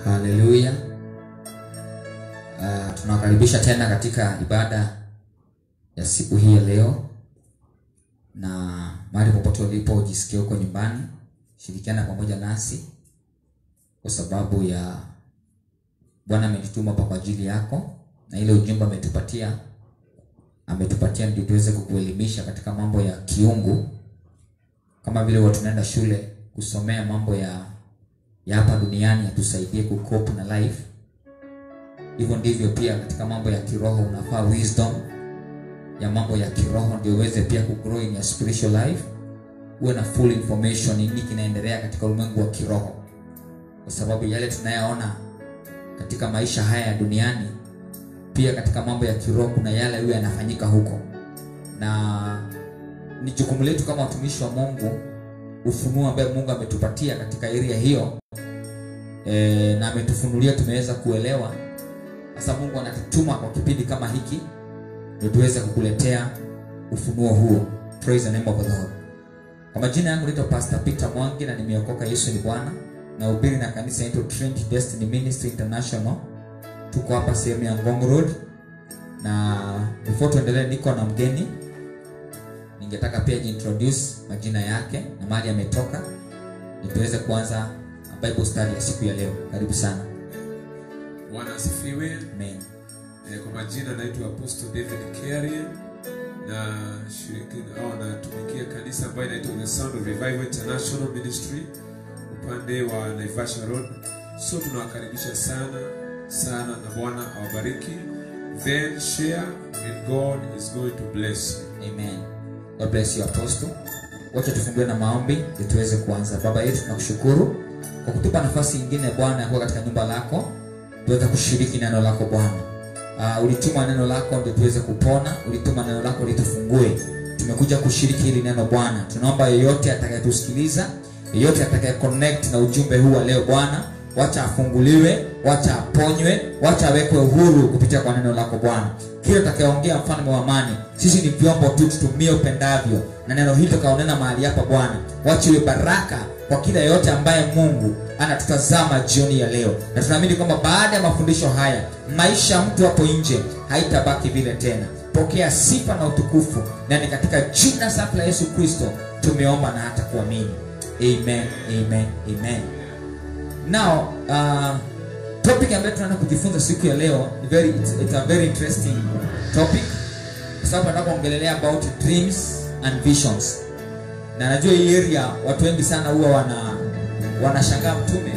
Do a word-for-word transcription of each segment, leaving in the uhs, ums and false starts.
Haleluya. Uh, tunakaribisha tena katika ibada ya siku hii ya leo, na mahali popote ulipo ujisikie uko nyumbani, shirikiana pamoja nasi kwa sababu ya Bwana ametutuma hapa kwa ajili yako, na ile ujumbe ametupatia ametupatia ndio tuweze kukuelimisha katika mambo ya kiungu, kama vile watu tunaenda shule kusomea mambo ya ya hapa duniani atusaidie kucope na life. Hivyo ndivyo pia katika mambo ya kiroho unafaa wisdom ya mambo ya kiroho ndio uweze pia kugrow in your spiritual life, uwe na full information nini kinaendelea katika ulimwengu wa kiroho, kwa sababu yale tunayaona katika maisha haya ya duniani pia katika mambo ya kiroho kuna yale huwa yanafanyika huko, na ni jukumu letu kama watumishi wa Mungu ufunuo ambao Mungu ametupatia katika area hiyo e, na ametufunulia tumeweza kuelewa. Sasa Mungu anatutuma kwa kipindi kama hiki ndio tuweze kukuletea ufunuo huo. Praise the name of the Lord. Kwa majina yangu naitwa Pastor Peter Mwangi na nimeokoka, Yesu ni Bwana, na ubiri na kanisa yetu Trinity Destiny Ministry International. Tuko hapa sehemu ya Ngong Road, na before tuendelee niko na mgeni. Ningetaka pia introduce majina yake na mahali ametoka ili tuweze kuanza Bible study ya siku ya leo. Karibu sana. Bwana asifiwe. Amen. E, kwa majina naitwa Apostle David Kiarie na shiriki au natumikia kanisa ambayo inaitwa The Sound of Revival International Ministry upande wa Naivasha Road. So tunawakaribisha sana sana na Bwana awabariki. Then share and God is going to bless you. Amen. God bless you, Apostle. Wacha tufungue na maombi ili tuweze kuanza. Baba yetu, tunakushukuru kwa kutupa nafasi nyingine Bwana ya kuwa katika nyumba lako, tuweze kushiriki neno lako Bwana. Uh, ulituma neno lako ndio tuweze kupona, ulituma neno lako litufungue. Tumekuja kushiriki hili neno Bwana. Tunaomba yeyote atakayetusikiliza, yeyote atakaye connect na ujumbe huu wa leo Bwana, wacha afunguliwe, wacha aponywe, wacha awekwe uhuru kupitia kwa neno lako Bwana. Kile atakayeongea mfalme wa amani, sisi ni vyombo tu, tutumie upendavyo, na neno hili tukaonena mahali hapa Bwana, wacha iwe baraka kwa kila yote ambaye Mungu anatutazama jioni ya leo. Na tunaamini kwamba baada ya mafundisho haya maisha mtu hapo nje haitabaki vile tena. Pokea sifa na utukufu, na ni katika jina safi la Yesu Kristo tumeomba na hata kuamini. Amen, amen, amen. Now, uh, topic ambayo tunaenda kujifunza siku ya leo ni very it's, it's a very interesting topic, kwa sababu nataka kuongelea about dreams and visions. Na najua hii area watu wengi sana huwa wana wanashangaa mtume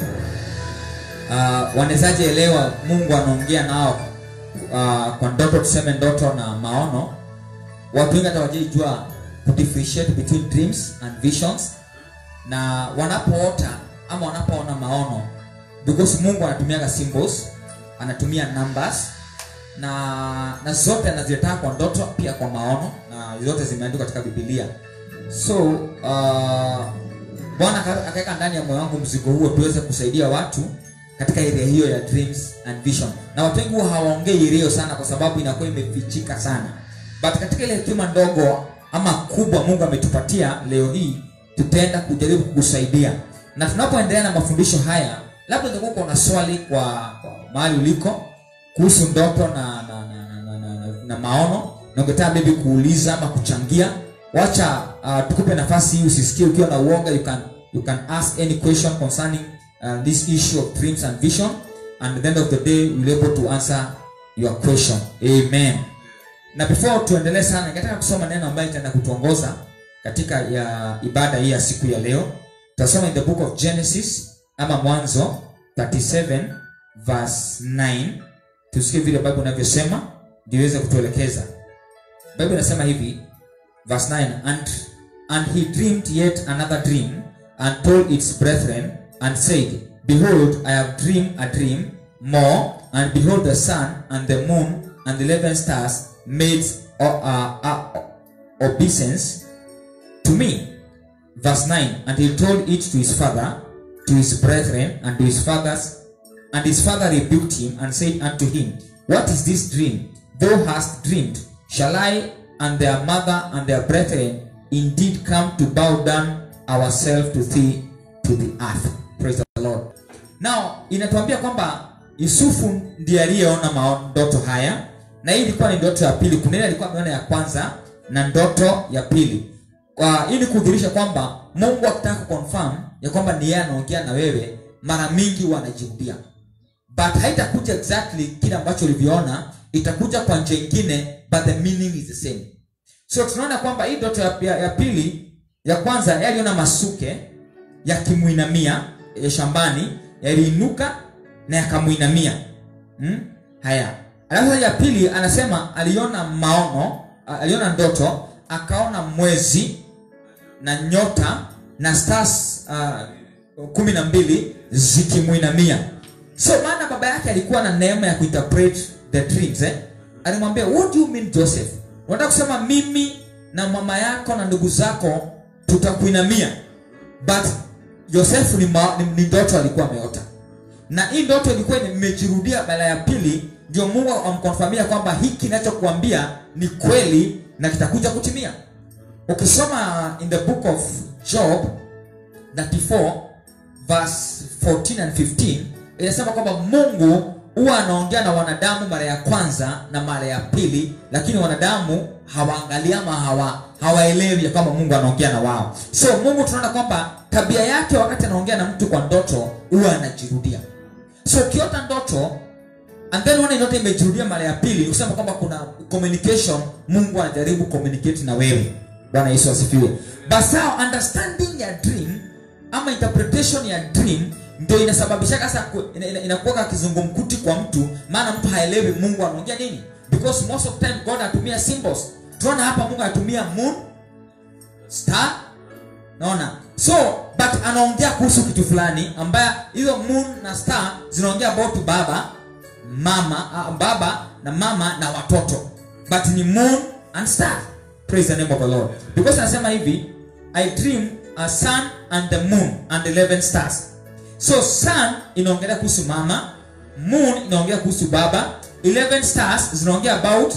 uh, wanawezaje elewa Mungu anaongea nao uh, kwa ndoto, tuseme ndoto na maono. Watu wengi hata hawajijua ku differentiate between dreams and visions, na wanapoota ama wanapoona maono, because Mungu anatumia symbols, anatumia numbers, na na zote anazitaka kwa ndoto pia kwa maono, na zote zimeandikwa katika Biblia. So uh, Bwana akaweka ndani ya moyo wangu mzigo huo tuweze kusaidia watu katika area hiyo ya dreams and vision. Na watu wengi hawaongei hiyo sana kwa sababu inakuwa imefichika sana. But katika ile hekima ndogo ama kubwa Mungu ametupatia leo hii, tutaenda kujaribu kukusaidia. Na tunapoendelea na mafundisho haya, labda ungekuwa una swali kwa, kwa mahali uliko kuhusu ndoto na na na, na, na, na, na maono, na ungetaka maybe kuuliza ama kuchangia, wacha uh, tukupe nafasi hii, usisikie ukiwa na uoga. You can you can ask any question concerning uh, this issue of dreams and vision, and at the end of the day we'll be able to answer your question. Amen. Na before tuendelee sana, ningetaka kusoma neno ambayo itaenda kutuongoza katika ya ibada hii ya siku ya leo. Tutasoma in the book of Genesis ama Mwanzo thirty-seven verse nine. Tusikie vile Biblia inavyosema ndio iweze kutuelekeza. Biblia inasema hivi, verse nine, and and he dreamed yet another dream and told its brethren and said, behold, I have dreamed a dream more, and behold, the sun and the moon and the eleven stars made uh, uh, obeisance to me. Verse nine, and he told it to his father, to his brethren, and to his fathers, and his father rebuked him and said unto him, what is this dream thou hast dreamed? Shall I and their mother and their brethren indeed come to bow down ourselves to thee to the earth? Praise the Lord. Now inatuambia kwamba Yusufu ndiye aliyeona ndoto haya, na hii ilikuwa ni ndoto ya pili. Kuna ile alikuwa ameona ya kwanza na ndoto ya pili. Kwa ili kudhihirisha kwamba Mungu akitaka confirm ya kwamba ni yeye anaongea na wewe, mara mingi wanajirudia. But haitakuja exactly kile ambacho uliviona, itakuja kwa njia nyingine, but the meaning is the same. So tunaona kwamba hii ndoto ya, ya, ya pili, ya kwanza yeye aliona masuke yakimuinamia ya shambani, yaliinuka na yakamuinamia. Hmm? Haya. Alafu ya pili anasema aliona maono, aliona ndoto, akaona mwezi na nyota na stars uh, kumi na mbili zikimuinamia. So maana baba yake alikuwa na neema ya kuinterpret the dreams, eh? Alimwambia, what do you mean Joseph? Unataka kusema mimi na mama yako na ndugu zako tutakuinamia? But Joseph ni, ma, ni, ni ndoto alikuwa ameota. Na hii ndoto ilikuwa imejirudia mara ya pili, ndio Mungu amkonfirmia kwamba hiki ninachokuambia ni kweli na kitakuja kutimia. Ukisoma in the book of Job thirty-four verse fourteen and fifteen, inasema kwamba Mungu huwa anaongea na wanadamu mara ya kwanza na mara ya pili, lakini wanadamu hawaangalia ama hawa hawaelewi kwamba Mungu anaongea na wao. So Mungu tunaona kwamba tabia yake wakati anaongea na mtu kwa ndoto huwa anajirudia. So ukiota ndoto and then one ndoto imejirudia mara ya pili, kusema kwamba kuna communication, Mungu anajaribu communicate na wewe. Bwana Yesu asifiwe. But now understanding your dream ama interpretation ya dream ndio inasababisha sasa inakuwa kizungumkuti kwa mtu, maana mtu haelewi Mungu anaongea nini. Because most of time God anatumia symbols. Tunaona hapa Mungu anatumia moon, star, naona. So but anaongea kuhusu kitu fulani ambaye hizo moon na star zinaongea about baba, mama, uh, baba na mama na watoto. But ni moon and star. Praise the name of the Lord. Because anasema hivi, I dream a sun and the moon and eleven stars. So sun inaongelea kuhusu mama, moon inaongea kuhusu baba, eleven stars zinaongea about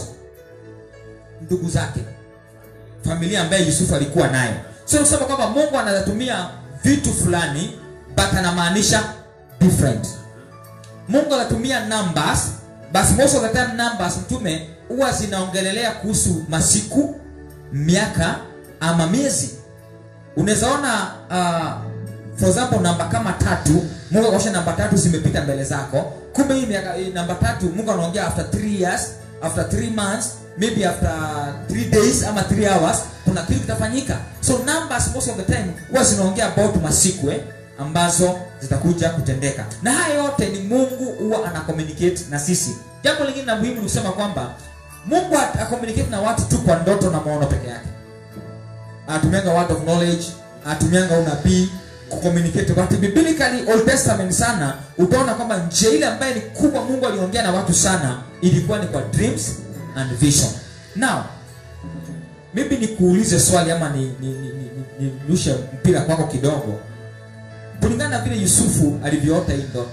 ndugu zake, familia ambaye Yusufu alikuwa nayo. So tunasema kwamba Mungu anatumia vitu fulani but anamaanisha different. Mungu anatumia numbers, but most of the time numbers mtume huwa zinaongelelea kuhusu masiku, miaka ama miezi. Unaweza ona uh, for example namba kama tatu, Mungu akosha namba tatu zimepita mbele zako. Kumbe hii miaka namba tatu Mungu anaongea after three years, after three months, maybe after three days ama three hours kuna kitu kitafanyika. So numbers most of the time huwa zinaongea about masiku eh, ambazo zitakuja kutendeka. Na haya yote ni Mungu huwa ana communicate na sisi. Jambo lingine la muhimu ni kusema kwamba Mungu ata communicate na watu tu kwa ndoto na maono peke yake. Atumianga word of knowledge, atumianga unabii kucommunicate. But biblically Old Testament sana utaona kwamba njia ile ambaye ni kubwa Mungu aliongea na watu sana ilikuwa ni kwa dreams and vision. Now maybe nikuulize swali ama ni ni ni, ni, ni nirushe mpira kwako kidogo. Kulingana na vile Yusufu alivyoota hii ndoto,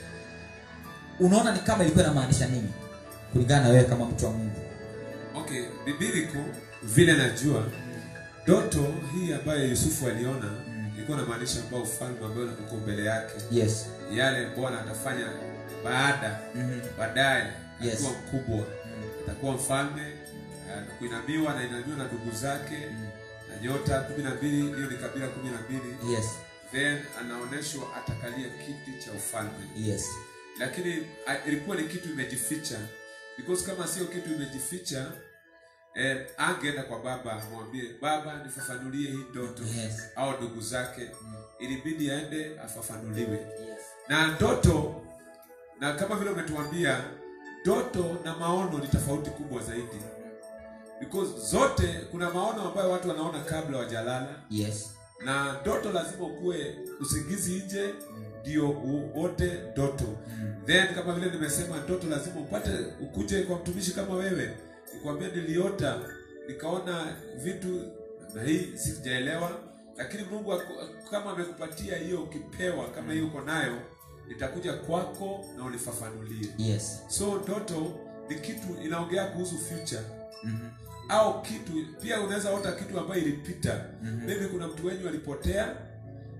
unaona ni kama ilikuwa inamaanisha nini kulingana na wewe kama mtu wa Mungu? Okay, biblical vile najua ndoto hii ambayo Yusufu aliona ilikuwa inamaanisha ambao ufalme ambao uko mbele yake. Yes. Yale Bwana atafanya baada mm -hmm. baadaye yes. atakuwa mkubwa. Mm-hmm. Atakuwa mfalme, kuinamiwa na inamiwa na ndugu zake. Mm-hmm. Na nyota kumi na mbili, hiyo ni kabila kumi na mbili. Yes. Then anaoneshwa atakalia kiti cha ufalme. Yes. Lakini ilikuwa ni kitu imejificha. Because kama sio kitu imejificha, eh, angeenda kwa baba amwambie, baba nifafanulie hii ndoto. Yes. Au ndugu zake. Mm. Ilibidi aende afafanuliwe. Yes. Na ndoto, na kama vile umetuambia, ndoto na maono ni tofauti kubwa zaidi. Because zote kuna maono ambayo watu wanaona kabla wajalala. Yes. Na ndoto lazima ukue usingizi nje ndio uote ndoto. Mm. Then kama vile nimesema, ndoto lazima upate ukuje kwa mtumishi kama wewe. Nikwambia niliota nikaona vitu na hii sijaelewa, lakini Mungu kama amekupatia hiyo ukipewa kama hiyo uko nayo, nitakuja kwako na unifafanulie. Yes. So ndoto ni kitu inaongea kuhusu future. Mhm. Au kitu pia unaweza ota kitu ambayo ilipita. Mm -hmm. Maybe kuna mtu wenyu alipotea,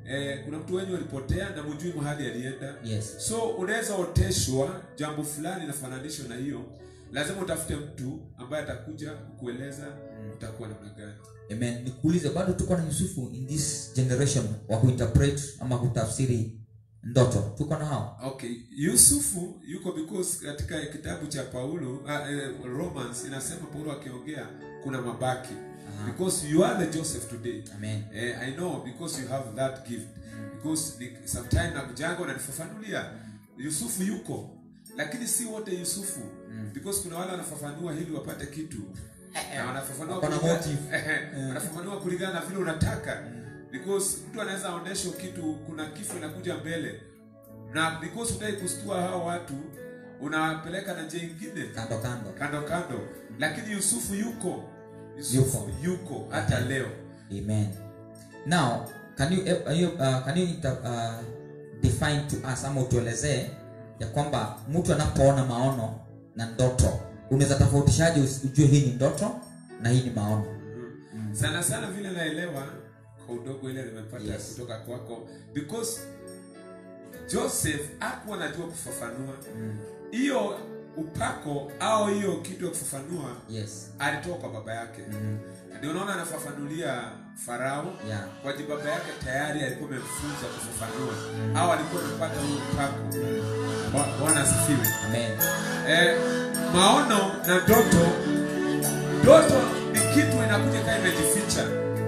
eh, kuna mtu wenyu alipotea na mjui mahali alienda. Yes. So unaweza oteshwa jambo fulani na fananisho na hiyo. Lazima utafute mtu ambaye atakuja kukueleza mm. utakuwa namna gani. Amen. Nikuulize, bado tuko na Yusufu in this generation wa kuinterpret ama kutafsiri ndoto? Tuko na hao? Okay, Yusufu yuko because katika kitabu cha Paulo uh, uh, Romans inasema Paulo akiongea kuna mabaki. Uh-huh. Because you are the Joseph today. Amen. Eh, I know because you have that gift. Mm. Because sometimes na kujango na nifafanulia mm. Yusufu yuko lakini si wote Yusufu. Mm. Because kuna wale wanafafanua ili wapate kitu. Na wanafafanua kwa motive. Wanafafanua kulingana na vile unataka. Mm. Because mtu anaweza aonesha kitu, kuna kifo inakuja mbele. Na because unataka kustua hao watu, unapeleka na njia nyingine kando kando. Kando kando. Mm. Lakini Yusufu yuko. Yusufu yuko, yuko hata okay. leo. Amen. Now, can you uh, you, uh, can you uh, define to us ama utuelezee ya kwamba mtu anapoona maono na ndoto, unaweza tofautishaje ujue hii ni ndoto na hii ni maono? Mm. Mm. Sana sana vile naelewa kwa udogo ile nimepata yes. kutoka kwako, because Joseph hakuwa anajua kufafanua hiyo mm. upako au hiyo kitu ya kufafanua. Yes. Alitoka kwa baba yake. Mm. Ndio unaona anafafanulia Farao yeah. kwa sababu baba yake tayari alikuwa amemfunza kufafanua mm. au alikuwa amepata huo upako. Mm. Bwana asifiwe. Amen. Eh, maono na ndoto, ndoto ni kitu inakuja kama imejificha.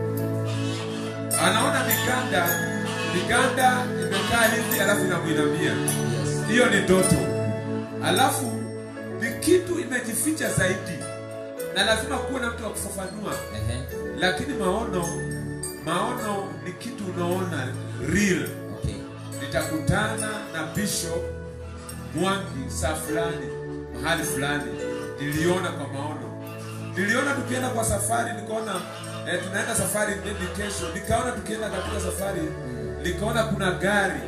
Anaona miganda, miganda imekaa hivi alafu inamuinamia. Yes. Hiyo ni ndoto. Alafu ni kitu imejificha zaidi. Na lazima kuwe na mtu wa kufafanua. Uh-huh. Lakini maono, maono ni kitu unaona real. Okay. Nitakutana na Bishop Mwangi saa fulani, mahali fulani. Niliona kwa maono. Niliona tukienda kwa safari, nikaona eh, tunaenda safari maybe kesho. Nikaona tukienda katika safari, nikaona kuna gari.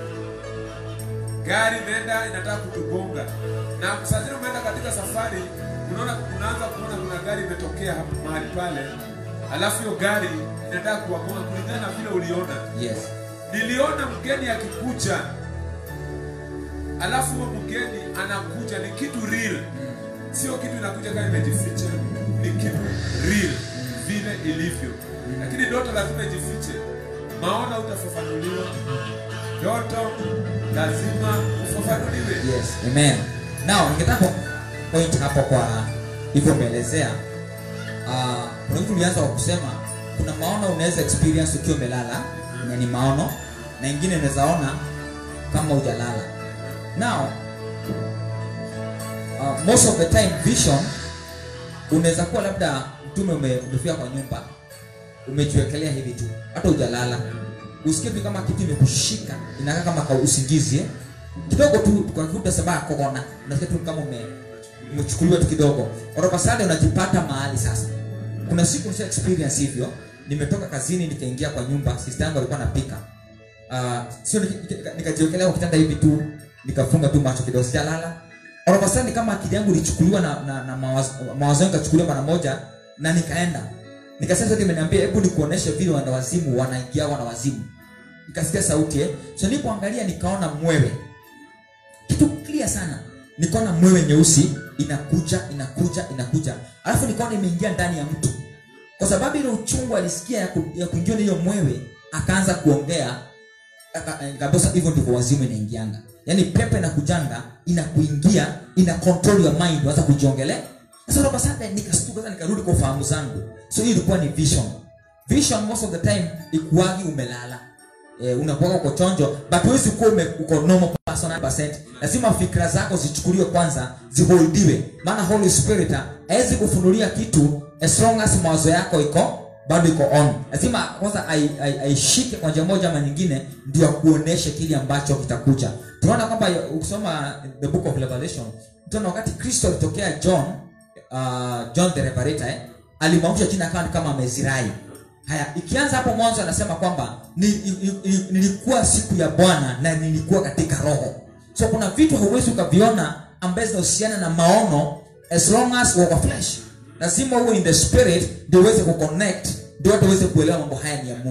Gari nenda inataka kutugonga. Na sasa umeenda katika safari, unaona unaanza kuona kuna gari imetokea hapo mahali pale. Alafu hiyo gari inataka kuwagonga kulingana na vile uliona. Yes. Niliona mgeni akikuja. Alafu huyo mgeni anakuja ni kitu real. Mm. Sio kitu inakuja kama imejificha. Ni kitu real vile ilivyo. Mm. Lakini ndoto lazima ijifiche. Maono utafafanuliwa. Ndoto lazima ufafanuliwe. Yes. Amen. Now, ningetaka point hapo kwa hivyo umeelezea. Ah, uh, kuna mtu alianza kwa kusema kuna maono unaweza experience ukiwa umelala, na ni maono, na nyingine unaweza ona kama hujalala. Now, uh, most of the time vision unaweza kuwa labda mtume umefika kwa nyumba, umejiwekelea hivi tu, hata hujalala. Usikie kama kitu imekushika, inakaa kama kwa usingizi eh? Kidogo tu kwa kuta sababu kona, unasikia tu kama ume umechukuliwa tu kidogo. Oroka sasa unajipata mahali sasa. Kuna siku nisha experience hivyo, nimetoka kazini nikaingia kwa nyumba, sister yangu alikuwa anapika. Ah, uh, sio nikajiwekelea kwa kitanda hivi tu, nikafunga tu macho kidogo, sijalala. Oroka sasa kama akili yangu ilichukuliwa na na, na mawazo mawazo yangu kachukuliwa mara moja na nikaenda. Nikasema sasa nimeniambia hebu nikuoneshe vile wana wazimu wanaingia wana wazimu. Nikasikia sauti eh. So nilipoangalia nikaona mwewe. Kitu clear sana. Nikaona mwewe nyeusi inakuja inakuja inakuja. Alafu nikaona imeingia ndani ya mtu. Kwa sababu ile uchungu alisikia ya, ku, ya kuingia hiyo mwewe, akaanza kuongea. Kabisa hivyo ndivyo wazimu inaingianga. Yaani pepe inakujanga, inakuingia, ina control your mind, unaanza kujiongelea. Sasa roba sasa nikastuka sana nikarudi kwa fahamu zangu. So hii ilikuwa ni vision. Vision most of the time ikuagi umelala. Eh, unakuwa uko chonjo, but huwezi kuwa uko normal person one hundred percent. Lazima fikra zako zichukuliwe kwanza, ziholdiwe. Maana Holy Spirit haiwezi kufunulia kitu as long as mawazo yako iko bado iko on. Lazima kwanza aishike kwa njia moja ama nyingine ndio kuoneshe kile ambacho kitakuja. Tunaona kwamba ukisoma the book of Revelation, tunaona wakati Kristo alitokea John, uh, John the Revelator eh, alimwamsha jina kama kama amezirai. Haya, ikianza hapo mwanzo anasema kwamba nilikuwa siku ya Bwana na nilikuwa katika roho. So kuna vitu huwezi ukaviona ambazo zinahusiana na maono as long as uko flesh. Lazima uwe in the spirit ndio uweze kuconnect, ndio uweze kuelewa mambo haya ni ya Mungu.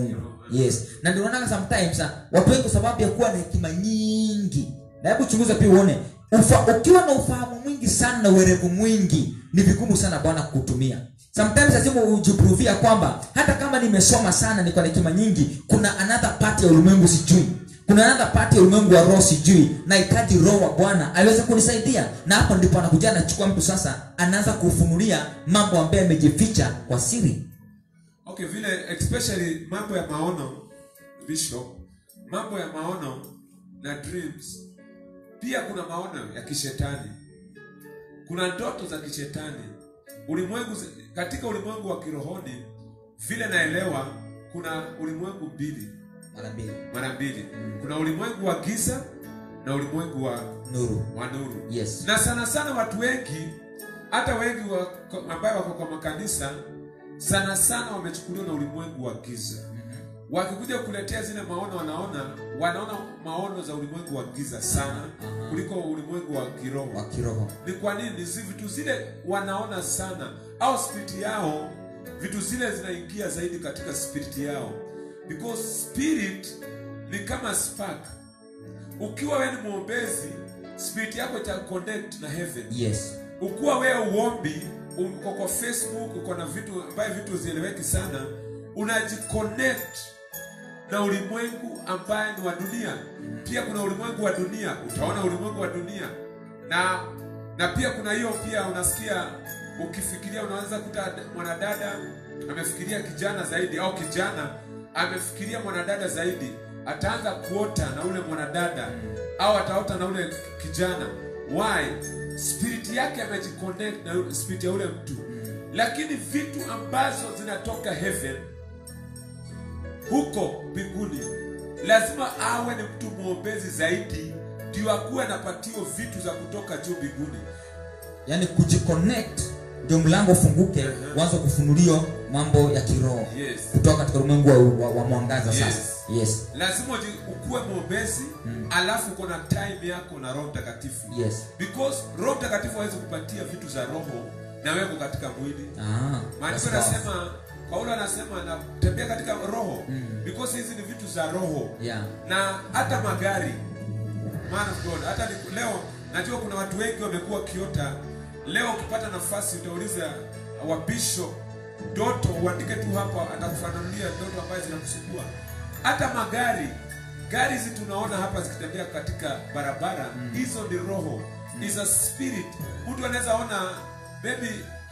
Yes. Na ndio unaona sometimes watu wengi kwa sababu ya kuwa na hekima nyingi. Na hebu chunguza pia uone, ufa, ukiwa na ufahamu mwingi sana na uwerevu mwingi, ni vigumu sana Bwana kukutumia. Sometimes lazima ujiprovia kwamba hata kama nimesoma sana, niko na hekima nyingi, kuna another part ya ulimwengu sijui. Kuna another part ya ulimwengu wa roho sijui. Nahitaji roho wa Bwana aweze kunisaidia. Na hapo ndipo anakuja anachukua mtu sasa, anaanza kufunulia mambo ambayo yamejificha kwa siri. Okay, vile especially mambo ya maono, vision, mambo ya maono na dreams. Pia kuna maono ya kishetani. Kuna ndoto za kishetani. Ulimwengu, katika ulimwengu wa kirohoni, vile naelewa kuna ulimwengu mbili. Mara mbili. Mara mbili. Mm. Kuna ulimwengu wa giza na ulimwengu wa nuru. Wa nuru. Yes. Na sana sana watu wengi, hata wengi wa, ambao wako kwa makanisa, sana sana wamechukuliwa na ulimwengu wa giza. Mm-hmm. Wakikuja kuletea zile maono, wanaona wanaona maono za ulimwengu wa giza sana, uh-huh, kuliko ulimwengu wa kiroho. Wa kiroho. Ni kwa nini? Zi vitu zile wanaona sana, au spirit yao, vitu zile zinaingia zaidi katika spirit yao. Because spirit ni kama spark. Ukiwa wewe ni muombezi, spirit yako ita connect na heaven. Yes. Ukiwa wewe uombi, uko kwa Facebook, uko na vitu ambaye vitu zieleweki sana, unajiconnect na ulimwengu ambaye ni wa dunia. Pia kuna ulimwengu wa dunia, utaona ulimwengu wa dunia. Na na pia kuna hiyo pia unasikia, ukifikiria unaanza kuta mwanadada amefikiria kijana zaidi, au kijana amefikiria mwanadada zaidi, ataanza kuota na ule mwanadada, au ataota na ule kijana. Why? Spirit yake amejiconnect na spirit ya ule mtu. Lakini vitu ambazo zinatoka heaven, huko mbinguni, lazima awe ni mtu muombezi zaidi, ndio akuwe anapatio vitu za kutoka juu mbinguni. Yaani kujiconnect ndio mlango ufunguke, uanze kufunulio mambo ya kiroho. Yes. Kutoka katika ulimwengu wa, wa, wa mwangaza. Yes. Sasa. Yes. Lazima ukuwe muombezi, mm, alafu kuna time yako na Roho Mtakatifu. Yes. Because Roho Mtakatifu hawezi kupatia vitu za roho na wewe katika mwili. Ah. Maandiko yanasema, Paulo anasema anatembea katika roho, mm, because hizi ni vitu za roho. Yeah. Na hata magari, man of God, hata leo najua kuna watu wengi wamekuwa kiota. Leo ukipata nafasi utauliza wa bishop ndoto, uandike tu hapa, atakufanulia ndoto ambazo zinakusumbua. Hata magari, gari hizi tunaona hapa zikitembea katika barabara, hizo mm, ni roho, mm, is a spirit. Mtu anaweza ona, maybe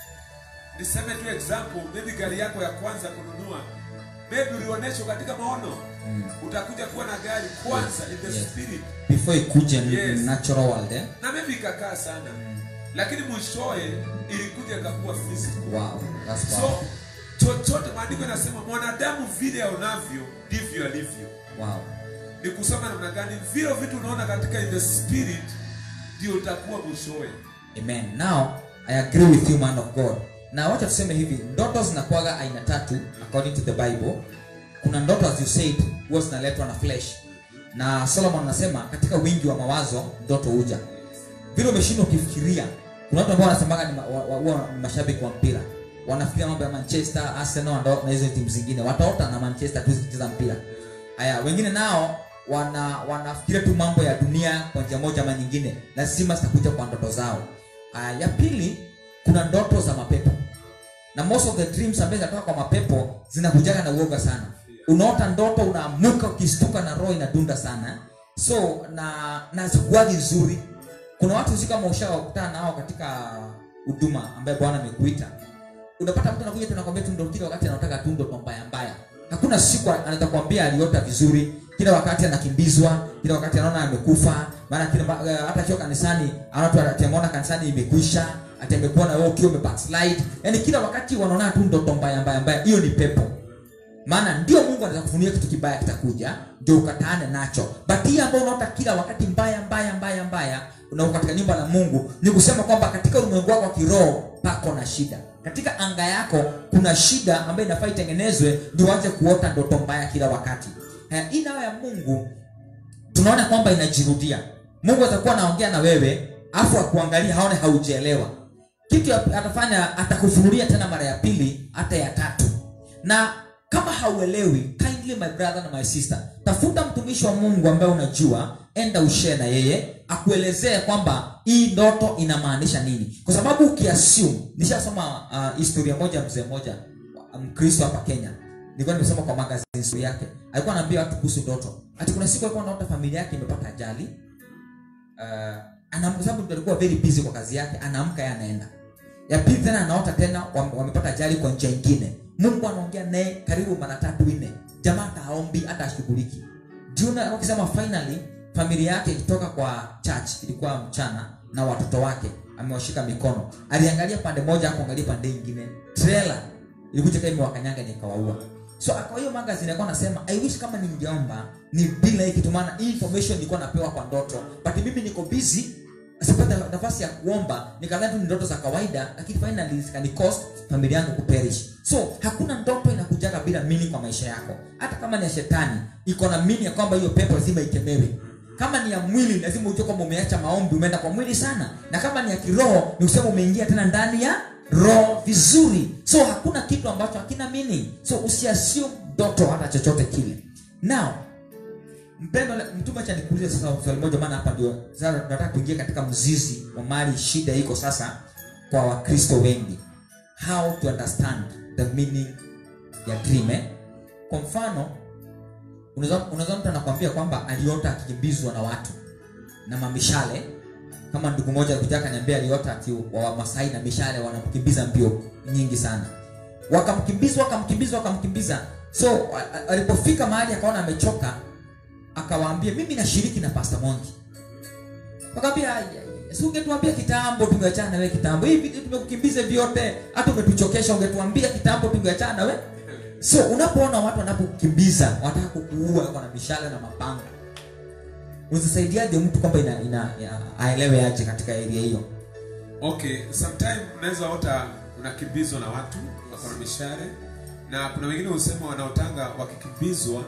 niseme tu example, maybe gari yako ya kwanza kununua, maybe ulioneshwa katika maono, mm, utakuja kuwa na gari kwanza, yes, in the, yes, spirit before ikuje, yes, natural world, eh? Na maybe ikakaa sana, mm, lakini mwishowe ilikuja ikakuwa physical. Wow, that's so powerful. Chochote maandiko yanasema mwanadamu vile aonavyo ndivyo alivyo. Wow. Ni kusoma namna gani vile vitu unaona katika in the spirit ndio utakuwa mwishowe. Amen. Now I agree with you, man of God. Na wacha tuseme hivi, ndoto zinakuwa aina tatu according to the Bible. Kuna ndoto, as you said, huwa zinaletwa na flesh. Na Solomon anasema katika wingi wa mawazo ndoto huja. Vile umeshindwa ukifikiria. Kuna watu ambao wanasemaga ni huwa mashabiki wa mpira. Wanafikiria mambo ya Manchester, Arsenal na hizo timu zingine. Wataota na Manchester tu zikicheza mpira. Haya, wengine nao wana wanafikiria tu mambo ya dunia kwa njia moja ama nyingine. Lazima zitakuja kwa ndoto zao. Haya, ya pili, kuna ndoto za mapepo. Na most of the dreams ambazo zinatoka kwa mapepo zinakujaga na uoga sana. Unaota ndoto, unaamuka ukistuka na roho inadunda sana. So na na zikuwaji nzuri. Kuna watu usiku kama ushakutana nao katika huduma ambaye Bwana amekuita. Unapata mtu anakuja tunakwambia tu ndio kile wakati anataka tu ndoto mbaya mbaya. Hakuna siku anataka kuambia aliota vizuri. Kila wakati anakimbizwa, kila wakati anaona amekufa, maana kila hata kio kanisani, anaona atiamona kanisani imekwisha, atemekuwa na wewe ukiwa umebackslide. Yaani kila wakati wanaona tu ndoto mbaya mbaya mbaya. Hiyo ni pepo. Maana ndio Mungu anataka kufunia kitu kibaya kitakuja, ndio ukataane nacho. But hii ambayo unaota kila wakati mbaya mbaya mbaya mbaya, una katika nyumba la Mungu, ni kusema kwamba katika ulimwengu wako wa kiroho pako na shida. Katika anga yako kuna shida ambayo inafaa itengenezwe ndio uanze kuota ndoto mbaya kila wakati. Eh, hii nayo ya Mungu tunaona kwamba inajirudia. Mungu atakuwa anaongea na wewe, afu akuangalia haone haujaelewa. Kitu atafanya, atakufunulia tena mara ya pili hata ya tatu. Na kama hauelewi, kindly my brother na my sister, tafuta mtumishi wa Mungu ambaye unajua, enda ushare na yeye akuelezee kwamba hii ndoto inamaanisha nini. Kwa sababu ukiassume, nishasoma uh, historia moja mzee moja Mkristo hapa Kenya. Nilikuwa nimesoma kwa magazine yake. Alikuwa anaambia watu kuhusu ndoto. Ati kuna siku alikuwa anaota familia yake imepata ajali. Uh, anaamka sababu alikuwa very busy kwa kazi yake, anaamka yeye anaenda. Ya pili tena anaota tena wamepata ajali kwa njia nyingine. Mungu anaongea naye karibu mara tatu nne. Jamaa haombi hata ashughuliki. Juna akisema finally familia yake ikitoka kwa church, ilikuwa mchana na watoto wake amewashika mikono. Aliangalia pande moja akaangalia pande nyingine. Trailer ilikuja kama imewakanyanga nikawaua. So kwa hiyo magazine alikuwa anasema I wish kama ningeomba ni bila hiki tumana information nilikuwa napewa kwa ndoto. But mimi niko busy, asipata nafasi ya kuomba, nikaleta ndoto za kawaida, lakini finally zikani cost familia yangu kuperish. So hakuna ndoto inakujaga bila meaning kwa maisha yako. Hata kama ni ya shetani, iko na meaning ya kwamba hiyo pepo lazima ikemewe. Kama ni ya mwili lazima ujue kwamba umeacha maombi, umeenda kwa mwili sana. Na kama ni ya kiroho ni useme umeingia tena ndani ya roho vizuri. So hakuna kitu ambacho hakina meaning. So usiassume ndoto hata chochote kile. Now, mpendo mtume acha nikuulize sasa swali moja, maana hapa ndio sasa nataka kuingia katika mzizi wa mali shida iko sasa kwa Wakristo wengi. How to understand the meaning ya dream. Eh? Kwa mfano, unaweza unaweza mtu anakuambia kwamba aliota akikimbizwa na watu na mamishale. Kama ndugu mmoja kutaka niambia aliota ati wa Masai na mishale wanamkimbiza mbio nyingi sana. Wakamkimbiza wakamkimbiza wakamkimbiza. So alipofika mahali akaona amechoka, akawaambia mimi nashiriki na Pastor Mongi. Akamwambia si ungetuambia kitambo tungeachana na wewe kitambo. Hivi tumekukimbiza vyote, hata umetuchokesha ungetuambia kitambo tungeachana na wewe. So unapoona watu wanapokukimbiza, wanataka kukuua kwa mishale na mapanga, usisaidiaje mtu kwamba ina, ina aelewe aje katika area hiyo? Okay, sometimes unaweza ota unakimbizwa na watu kwa mishale, na kuna wengine usema wanaotanga wakikimbizwa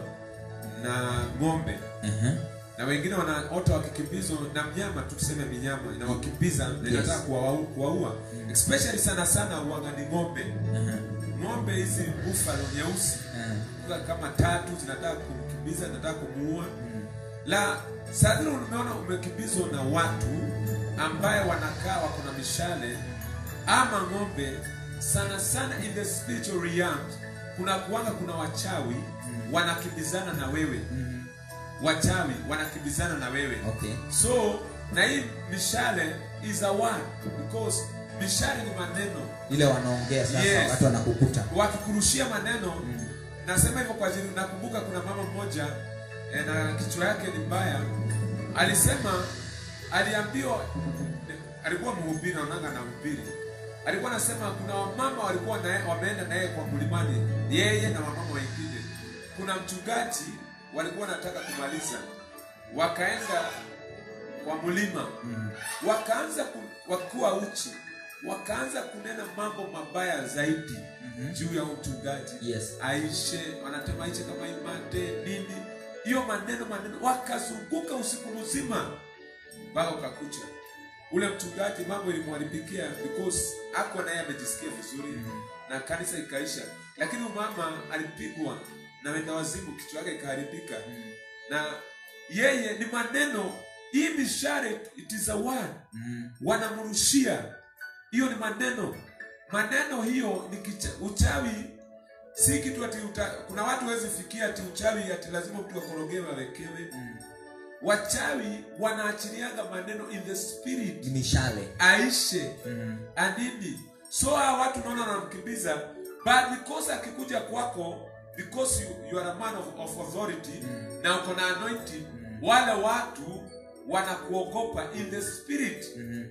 na ng'ombe. Uh-huh. Na wengine wanaota wakikimbizwa na mnyama, tuseme minyama inawakimbiza na inataka yes. kuwaua. Mm. Especially sana sana uanga ni ng'ombe. Uh-huh. Ng'ombe hizi buffalo nyeusi. Uh-huh. Kama tatu zinataka kumkimbiza, zinataka kumuua. Mm. La sasa umeona umekimbizwa na watu ambaye wanakaa wako na mishale ama ng'ombe, sana sana in the spiritual realm kuna kuanga kuna wachawi mm. wanakimbizana na wewe. Mm. Wachawi wanakimbizana na wewe. Okay. So na hii mishale is a word, because mishale ni maneno ile wanaongea sasa. Yes. Watu wanakukuta wakikurushia maneno. Mm. Nasema hivyo kwa ajili nakumbuka kuna mama mmoja e, na kichwa yake ni mbaya. Alisema aliambiwa, alikuwa mhubiri na nanga na mhubiri. Alikuwa anasema kuna wamama walikuwa naye wameenda naye kwa mlimani, yeye na wamama wengine. Kuna mchungaji walikuwa wanataka kumaliza, wakaenda kwa mlima. Mm. Wakaanza ku, wakuwa uchi, wakaanza kunena mambo mabaya zaidi. Mm-hmm. juu ya mchungaji. Yes. Aishe, wanatema Aishe kama imate nini. Hiyo maneno maneno wakazunguka usiku mzima mpaka ukakucha. Ule mchungaji mambo ilimwaribikia because hakuwa naye amejisikia vizuri. Mm-hmm. na kanisa ikaisha. Lakini mama alipigwa na wenda wazimu, kichwa yake ikaharibika. Mm. Na yeye ni maneno, hii mishale it is a word. Mm. Wanamrushia, hiyo ni maneno. Maneno hiyo ni kicha, uchawi si kitu ati uta, kuna watu wezi fikia ati uchawi ati lazima mtu akorogewe awekewe. Mm. Wachawi wanaachilianga maneno in the spirit, mishale Aishe. Mm. Anini. So hawa watu naona wanamkimbiza, but because akikuja kwako, because you, you are a man of, of authority. Mm. na uko na anointing. Mm. wale watu wanakuogopa in the spirit. Mm.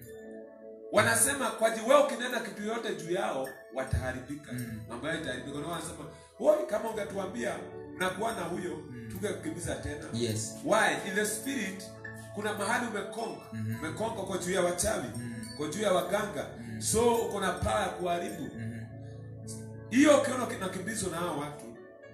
wanasema kwa ji wewe ukinena kitu yote juu yao wataharibika. Mm. mambo yao yataharibika. Na wanasema wewe kama ungetuambia unakuwa na huyo. Mm. tungekukimbiza tena. Yes. Why? In the spirit kuna mahali umekonga. Mm. umekonga kwa juu ya wachawi. Mm. kwa juu ya waganga. Mm. so uko na power ya kuharibu. Hiyo. Mm. ukiona kinakimbizwa na hao watu,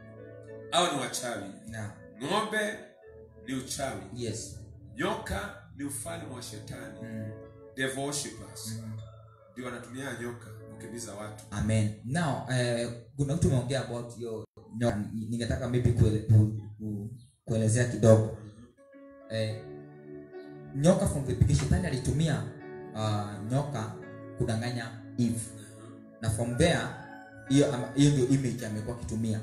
hao ni wachawi. Na ng'ombe ni uchawi. Yes. Nyoka ni ufalme wa shetani. Mm. Devil worshippers. Mm. ndio wanatumia nyoka kukimbiza watu. Amen. Now uh, kuna mtu umeongea about yo nyoka, ningetaka maybe kuele, ku, ku, kuelezea kidogo. Eh, nyoka from the beginning Shetani alitumia uh, nyoka kudanganya Eve. Na from there hiyo hiyo ndio image amekuwa kitumia.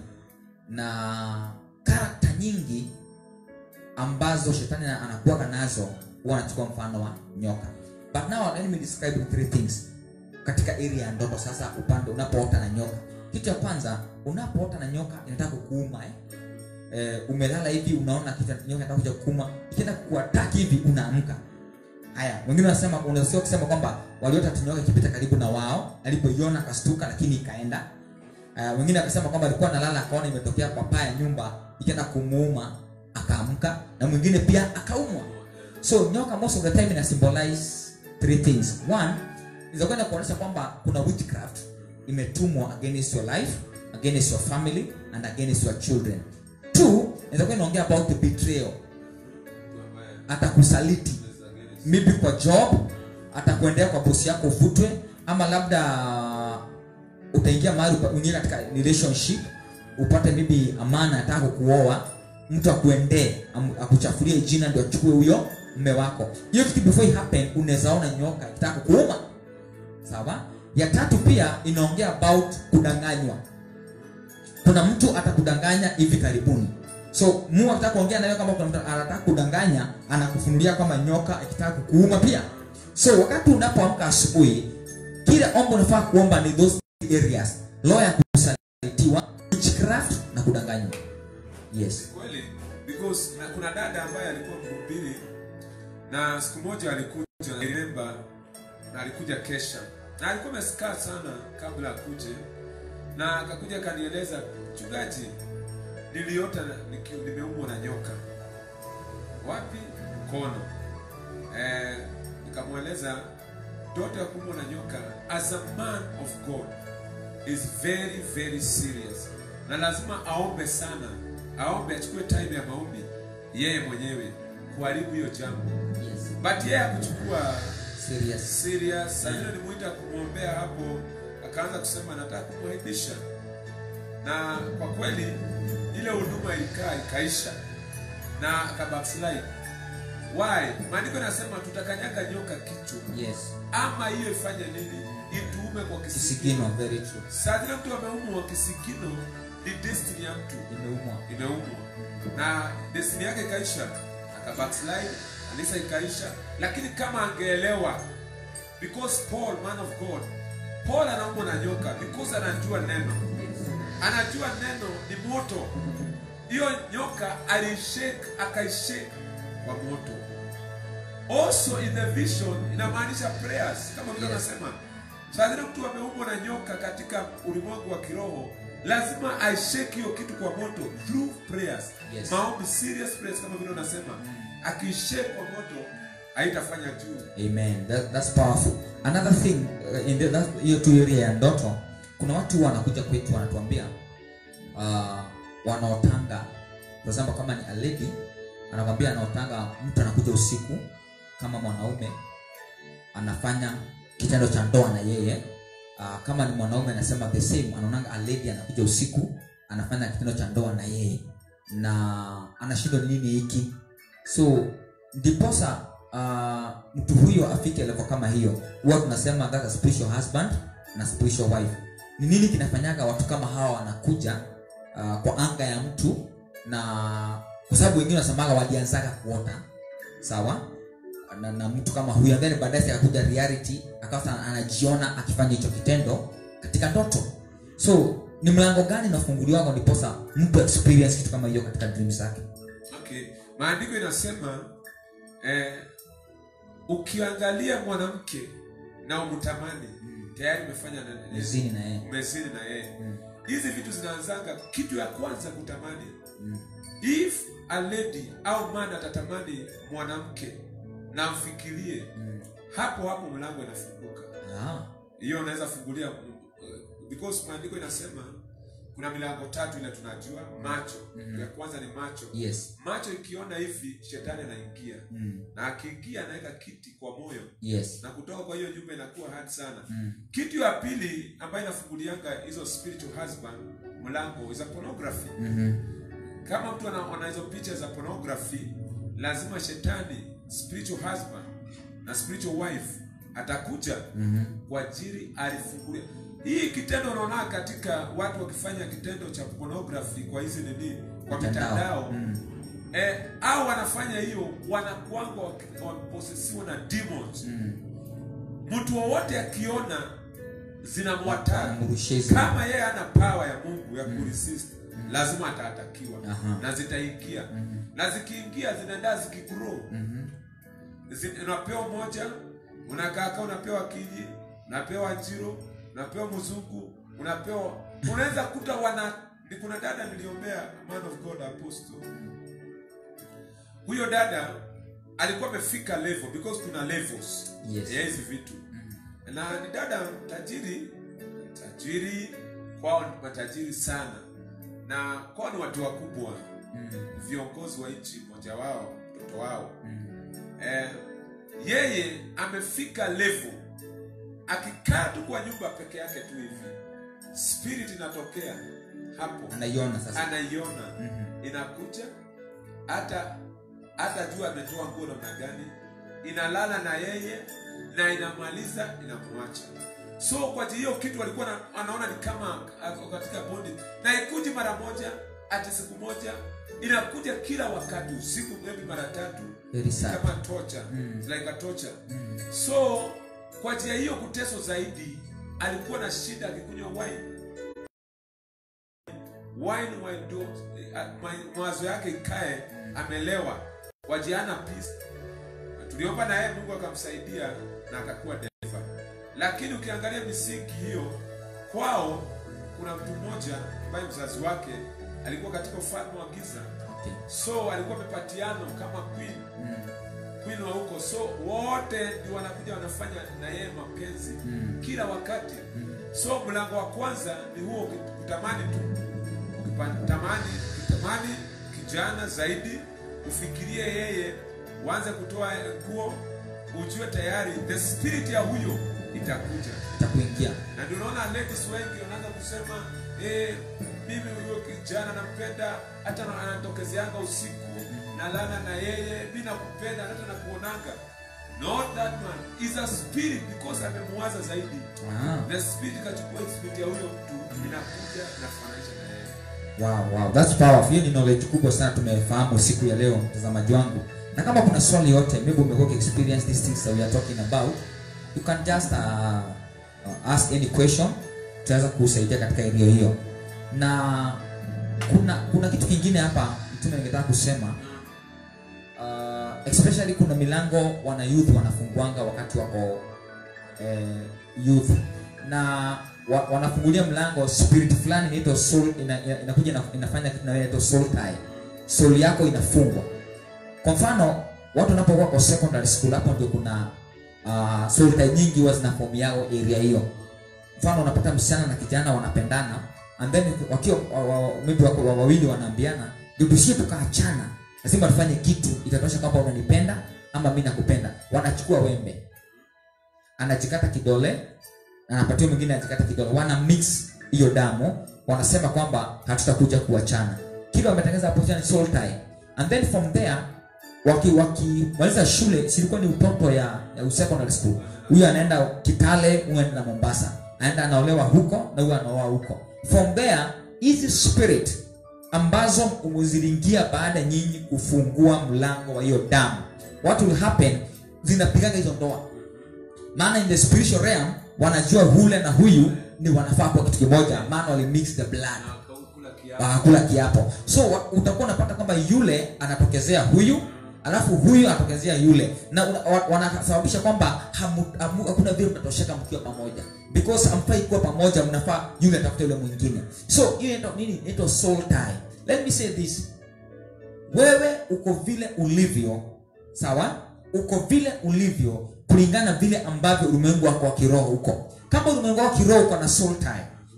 Na character nyingi ambazo Shetani anakuwa nazo huwa anachukua mfano wa nyoka. But now let me describe three things katika area ya ndoto. Sasa upande unapoota na nyoka, kitu cha kwanza, unapoota na nyoka inataka kukuuma eh? Eh, umelala hivi unaona kitu nyoka inataka kuja kukuuma, ikienda kuattack hivi unaamka. Haya, wengine wanasema, unasio kusema kwamba waliota nyoka ikipita karibu na wao, alipoiona akastuka lakini ikaenda. Uh, wengine wakasema kwamba alikuwa analala akaona imetokea kwa paa ya nyumba ikienda kumuuma akaamka, na mwingine pia akaumwa. So nyoka most of the time ina symbolize three things. One is going to kuonyesha kwamba kuna witchcraft imetumwa against your life, against your family and against your children. Two is going to ongea about the betrayal. Atakusaliti maybe kwa job, atakuendea kwa bosi yako uvutwe, ama labda utaingia mahali uingie katika relationship upate maybe amana ataka kuoa, mtu akuendee akuchafulie jina ndio achukue huyo mume wako. Hiyo kitu before it happen unaweza ona nyoka itaka kuuma. Sawa? Ya tatu pia inaongea about kudanganywa. Kuna mtu atakudanganya hivi karibuni. So Mungu anataka kuongea nawe kama kuna mtu anataka kudanganya, anakufunulia kama nyoka ikitaka kukuuma pia. So wakati unapoamka asubuhi, kila ombi unafaa kuomba ni those areas. Roho ya kusalitiwa, witchcraft na kudanganywa. Yes. Kweli, because na kuna dada ambaye alikuwa mhubiri na siku moja alikuja, na remember, na alikuja kesha. Na alikuwa amesikaa sana kabla akuje. Na akakuja kanieleza, "Mchungaji, niliota nimeumwa na nyoka." Wapi? Mkono. Eh, nikamueleza ndoto ya kuumwa na nyoka as a man of God is very very serious. Na lazima aombe sana. Aombe, achukue time ya maombi yeye mwenyewe kuharibu hiyo jambo. Yes. But yeye akuchukua serious. Serious. Sasa yeah. Nimuita kumwombea hapo, akaanza kusema nataka kumwaibisha. Na kwa kweli ile huduma ilikaa ikaisha na akabackslide. Why? Maandiko yanasema tutakanyaga nyoka kichwa. Yes. Ama hiyo ifanye nini? Ituume kwa kisikino. Kisikino, very true. Sasa mtu ameumwa kisikino, ni destiny ya mtu imeumwa. Imeumwa. Na destiny yake ikaisha, akabackslide, kanisa ikaisha. Lakini kama angeelewa, because Paul, man of God, Paul anaumwa na nyoka because anajua neno. Anajua neno ni moto. Hiyo nyoka alishake, akaishake kwa moto. Also in the vision inamaanisha prayers, kama vile tunasema. Sasa mtu ameumwa na nyoka katika ulimwengu wa kiroho, lazima aishake hiyo kitu kwa moto through prayers. Yes. Maombi, serious prayers, kama vile unasema. Akishake kwa moto haitafanya juu. Amen. That, that's powerful. Another thing uh, in the that hiyo tu area ya ndoto, kuna watu wanakuja kwetu wanatuambia uh, wanaotanga, kwa sababu kama ni a lady anakuambia anaotanga mtu anakuja usiku kama mwanaume anafanya kitendo cha ndoa na yeye. Uh, kama ni mwanaume anasema the same, anaonanga a lady anakuja usiku anafanya kitendo cha ndoa na yeye na anashindwa nini hiki. So ndiposa uh, mtu huyo afike level kama hiyo, huwa tunasema that a spiritual husband na spiritual wife. Ni nini kinafanyaga watu kama hawa wanakuja uh, kwa anga ya mtu, na kwa sababu wengine wanasemaga walianzaga kuota sawa na, na mtu kama huyo, then baadaye akakuja reality akawa anajiona akifanya hicho kitendo katika ndoto. So ni mlango gani unafunguliwa kwa ndiposa mtu experience kitu kama hiyo katika dreams zake? Okay, maandiko inasema eh, ukiangalia mwanamke na umtamani, mm. tayari umefanya na umezini na yeye. Umezini na yeye. Hizi mm. vitu zinaanzanga kitu ya kwanza kutamani. Mm. If a lady au man atatamani mwanamke na mfikirie, mm. hapo hapo mlango unafunguka. Ah. Hiyo unaweza fungulia because maandiko inasema kuna milango tatu ile tunajua. Macho, Mm. ya kwanza ni macho. Yes. Macho ikiona hivi shetani anaingia. Mm. Na akiingia anaweka kiti kwa moyo. Yes. Na kutoka kwa hiyo nyumba inakuwa hard sana. Mm. Kitu ya pili ambayo inafungulianga hizo spiritual husband mlango is a pornography. Mhm. Kama mtu anaona hizo picha za pornography, lazima shetani, spiritual husband na spiritual wife atakuja Mhm. kwa ajili alifungulia. Hii kitendo unaona katika watu wakifanya kitendo cha pornography kwa hizi nini, kwa mitandao. Mm. Eh, au wanafanya hiyo wanakuanga waposesiwa na demons. Mm. Mtu wowote akiona zinamwataka. Mrushezi. Kama yeye ana power ya Mungu ya kuresist, Mm. lazima ataatakiwa. Aha. Na zitaingia. Mhm. Na zikiingia zinaenda zikigrow. Mhm. Zin- unapewa moja, unakaa unapewa kiji, unapewa jiro, unapewa mzungu, unapewa, unaweza kuta wana. Ni kuna dada niliombea, man of God apostle. Huyo dada alikuwa amefika level, because kuna levels. Yes. Ya hizi vitu. Mhm. Na ni dada tajiri, tajiri kwao ni matajiri sana. Na kwao ni watu wakubwa, Mm. viongozi wa nchi, mmoja wao, mtoto wao. Mm. Eh, yeye amefika level, akikaa tu kwa nyumba peke yake tu hivi, spirit inatokea hapo, Anaiona sasa. anaiona. Mhm. Inakuja, hata hata jua ametoa nguo namna gani, inalala na yeye na inamaliza, inamwacha. So kwa hiyo kitu walikuwa na, anaona ni kama ako katika bondi, na ikuji mara moja, ati siku moja, inakuja kila wakati, usiku maybe mara tatu. Very sad. Kama torture, Mm. like a torture. Mm. So kwa njia hiyo kuteso zaidi, alikuwa na shida akikunywa wine. Wine wine do mawazo yake ikae amelewa, wajiana peace. Tuliomba na yeye, Mungu akamsaidia na akakuwa deliver. Lakini ukiangalia misingi hiyo, kwao kuna mtu mmoja ambaye mzazi wake alikuwa katika ufalme wa giza. Okay. So alikuwa amepatiano kama queen. Mm. Queen wa huko. So wote ndio wanakuja wanafanya na yeye mapenzi Mm. kila wakati. Mm. So mlango wa kwanza ni huo, kutamani tu. Ukitamani, ukitamani kijana zaidi, ufikirie yeye, uanze kutoa nguo, ujue tayari the spirit ya huyo itakuja. Itakuingia. Na ndio unaona ladies wengi wanaanza kusema, eh, mimi huyo kijana nampenda, hata anatokezeanga usiku, na lana na yeye, mimi nakupenda hata nakuonanga. Not that man is a spirit, because amemwaza zaidi. Ah. The spirit kachukua spirit ya huyo mtu, inakuja na fananisha na yeye. Wow, wow, that's powerful. Hiyo ni knowledge kubwa sana tumefahamu siku ya leo, mtazamaji wangu. Na kama kuna swali yote, maybe umekuwa experience these things that we are talking about, you can just uh, uh, ask any question, tutaweza kusaidia katika area hiyo. Na kuna kuna kitu kingine hapa mtume ningetaka kusema, uh, especially kuna milango wana youth wanafunguanga wakati wako eh, youth, na wa, wanafungulia mlango, spirit fulani inaitwa soul ina, ina, inakuja ina, inafanya kitu inaitwa soul tie. Soul yako inafungwa. Kwa mfano watu wanapokuwa kwa secondary school, hapo ndio kuna uh, soul tie nyingi huwa zina form yao area hiyo. Mfano unapata msichana na kijana wanapendana, and then wakiwa maybe wako wawili wanaambiana, ndio tusie tukaachana, lazima tufanye kitu itatosha kwamba unanipenda ama mimi nakupenda. Wanachukua wembe, anajikata kidole, anapatia mwingine anajikata kidole, wana mix hiyo damu, wanasema kwamba hatutakuja kuachana. Kile wametengeneza hapo ni soul tie. And then from there waki wakimaliza shule, silikuwa ni utoto ya, ya secondary school, huyu anaenda Kitale, huyu anaenda Mombasa, anaenda anaolewa huko na huyu anaoa huko. From there hizi spirit ambazo umeziringia baada nyinyi kufungua mlango wa hiyo damu, what will happen, zinapigaga hizo ndoa. Maana in the spiritual realm wanajua hule na huyu ni wanafaa kwa kitu kimoja, maana wali mix the blood, wakakula kiapo. So utakuwa unapata kwamba yule anatokezea huyu, alafu huyu anatokezea yule, na wanasababisha kwamba hakuna vile mtatosheka mkiwa pamoja, because hamfai kuwa pamoja, mnafaa yule atafute yule mwingine. So hiyo ndio nini inaitwa soul tie. Let me say this, wewe uko vile ulivyo, sawa? Uko vile ulivyo kulingana vile ambavyo ulimwengu wako wa kiroho uko. Kama ulimwengu wako wa kiroho uko na soul tie,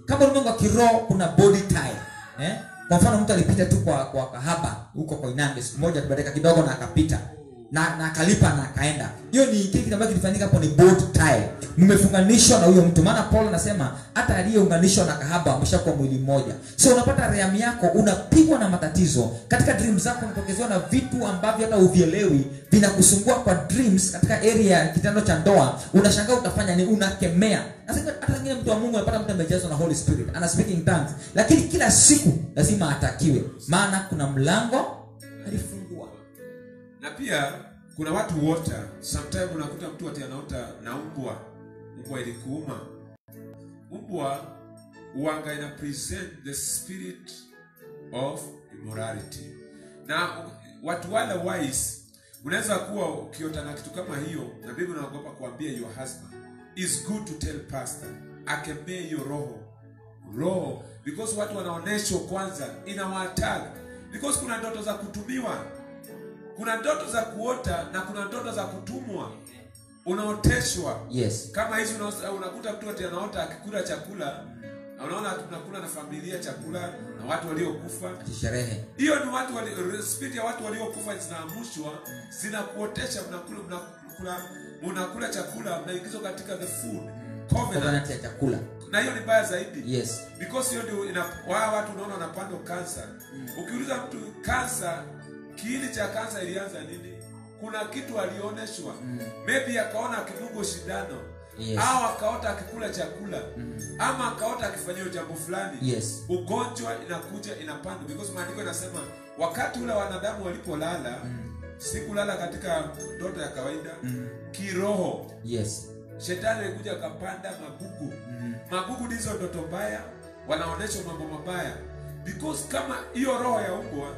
Kama ulimwengu wa kiroho kuna body tie. Eh? Kwa mfano mtu alipita tu kwa kwa kahaba huko kwa Inande siku moja tubadilika kidogo na akapita. Na na akalipa na akaenda. Hiyo ni kitu ambacho kilifanyika hapo, ni body tie. Mmefunganishwa na huyo mtu. Maana Paul anasema hata aliyeunganishwa na kahaba ameshakuwa mwili mmoja. So unapata realm yako unapigwa na matatizo. Katika dreams zako unatokezewa na vitu ambavyo hata uvielewi, vinakusumbua kwa dreams katika area ya kitendo cha ndoa. Unashangaa utafanya ni unakemea. Nasema hata wengine mtu wa Mungu anapata mtu amejazwa na Holy Spirit, ana speak in tongues, lakini kila siku lazima atakiwe. Maana kuna mlango alifungua. Na pia kuna watu wote, sometimes unakuta mtu ati anaota na mbwa. Mbwa ilikuuma. Mbwa uanga ina present the spirit of immorality. Na watu wale wise, unaweza kuwa ukiota na kitu kama hiyo, na Biblia inaogopa kuambia your husband, is good to tell pastor, akemee hiyo roho. Roho, because watu wanaoneshwa kwanza inawatag. Because kuna ndoto za kutumiwa. Kuna ndoto za kuota na kuna ndoto za kutumwa. Unaoteshwa. Yes. Kama hizi unakuta mtu ati anaota akikula chakula, unaona tunakula na familia chakula na watu waliokufa. Sherehe. Hiyo ni watu wali spirit ya watu waliokufa zinaamushwa, zinakuotesha, mnakula mnakula mnakula chakula, mnaingizwa katika the food covenant ya chakula. Na hiyo ni baya zaidi. Yes. Because hiyo ndio ina wao watu unaona wanapanda kansa. Mm. Ukiuliza mtu kansa, kiini cha kansa ilianza nini? Kuna kitu alioneshwa. Mm. Maybe akaona kidogo shindano. Yes. Au akaota akikula chakula. Mm. Ama akaota akifanyia jambo fulani. Yes. Ugonjwa inakuja inapanda, because maandiko yanasema wakati ule wanadamu walipolala, mm. si kulala katika ndoto ya kawaida, mm. kiroho. Yes. Shetani alikuja akapanda magugu. Mm. Magugu ndizo ndoto mbaya, wanaonesha mambo mabaya. Because kama hiyo roho ya mbwa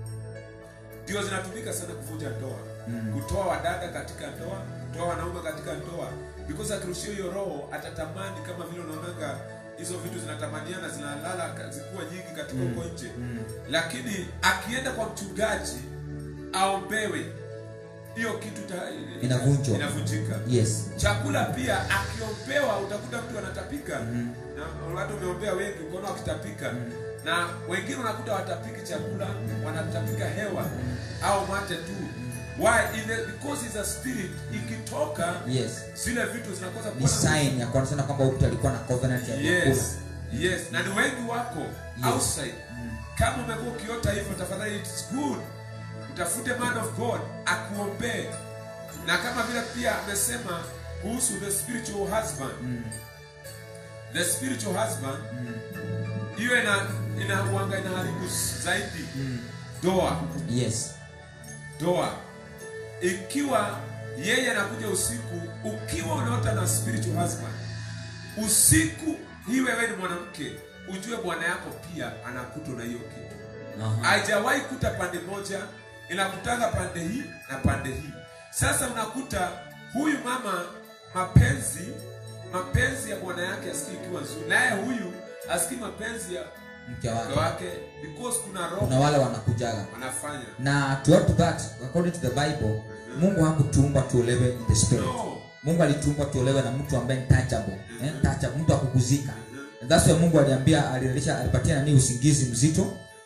ndio zinatumika sana kuvunja ndoa. Mm. Kutoa wadada katika ndoa, kutoa wanaume katika ndoa. Because akirushia hiyo roho atatamani, kama vile unaonaga hizo vitu zinatamaniana, zinalala zikuwa nyingi katika huko mm. nje. Mm. Lakini akienda kwa mchungaji aombewe, hiyo kitu inavunjwa, inavunjika. Yes. Chakula pia akiombewa utakuta mtu anatapika. Mm. Na watu wameombea wengi ukono wakitapika. Mm. Na wengine unakuta watapiki chakula, wanatapika hewa mm. au mate tu. Why? In it, because it's a spirit. Ikitoka, yes, zile vitu zinakosa kuwa ni sign ya kuonyesha kwamba mtu alikuwa na covenant ya yes. kula. Yes. Na ni wengi wako yes. outside. Mm. Kama umekuwa ukiota hivyo, tafadhali it's good. Utafute man of God akuombee. Na kama vile pia amesema kuhusu the spiritual husband. Mm. The spiritual husband hiyo mm. ina ina uanga inaharibu zaidi. Mm. Doa. Yes. Doa. Ikiwa yeye anakuja usiku, ukiwa unaota na spiritual husband usiku, hii wewe ni mwanamke, ujue bwana yako pia anakuta na hiyo kitu. Haijawahi uh-huh. kuta pande moja, inakutanga pande hii na pande hii. Sasa unakuta huyu mama mapenzi mapenzi ya bwana yake asikii kiwa nzuri, naye huyu asikii mapenzi ya mke wake, wake because kuna roho na wale wanakujaga wanafanya. Na to add to that, according to the Bible, mm-hmm. Mungu hakutuumba tuolewe in the spirit. No. Mungu alituumba tuolewe na mtu ambaye ni touchable, mm-hmm. eh, touchable, mtu akuguzika. Mm-hmm. And that's why Mungu aliambia, alilisha alipatia nani usingizi mzito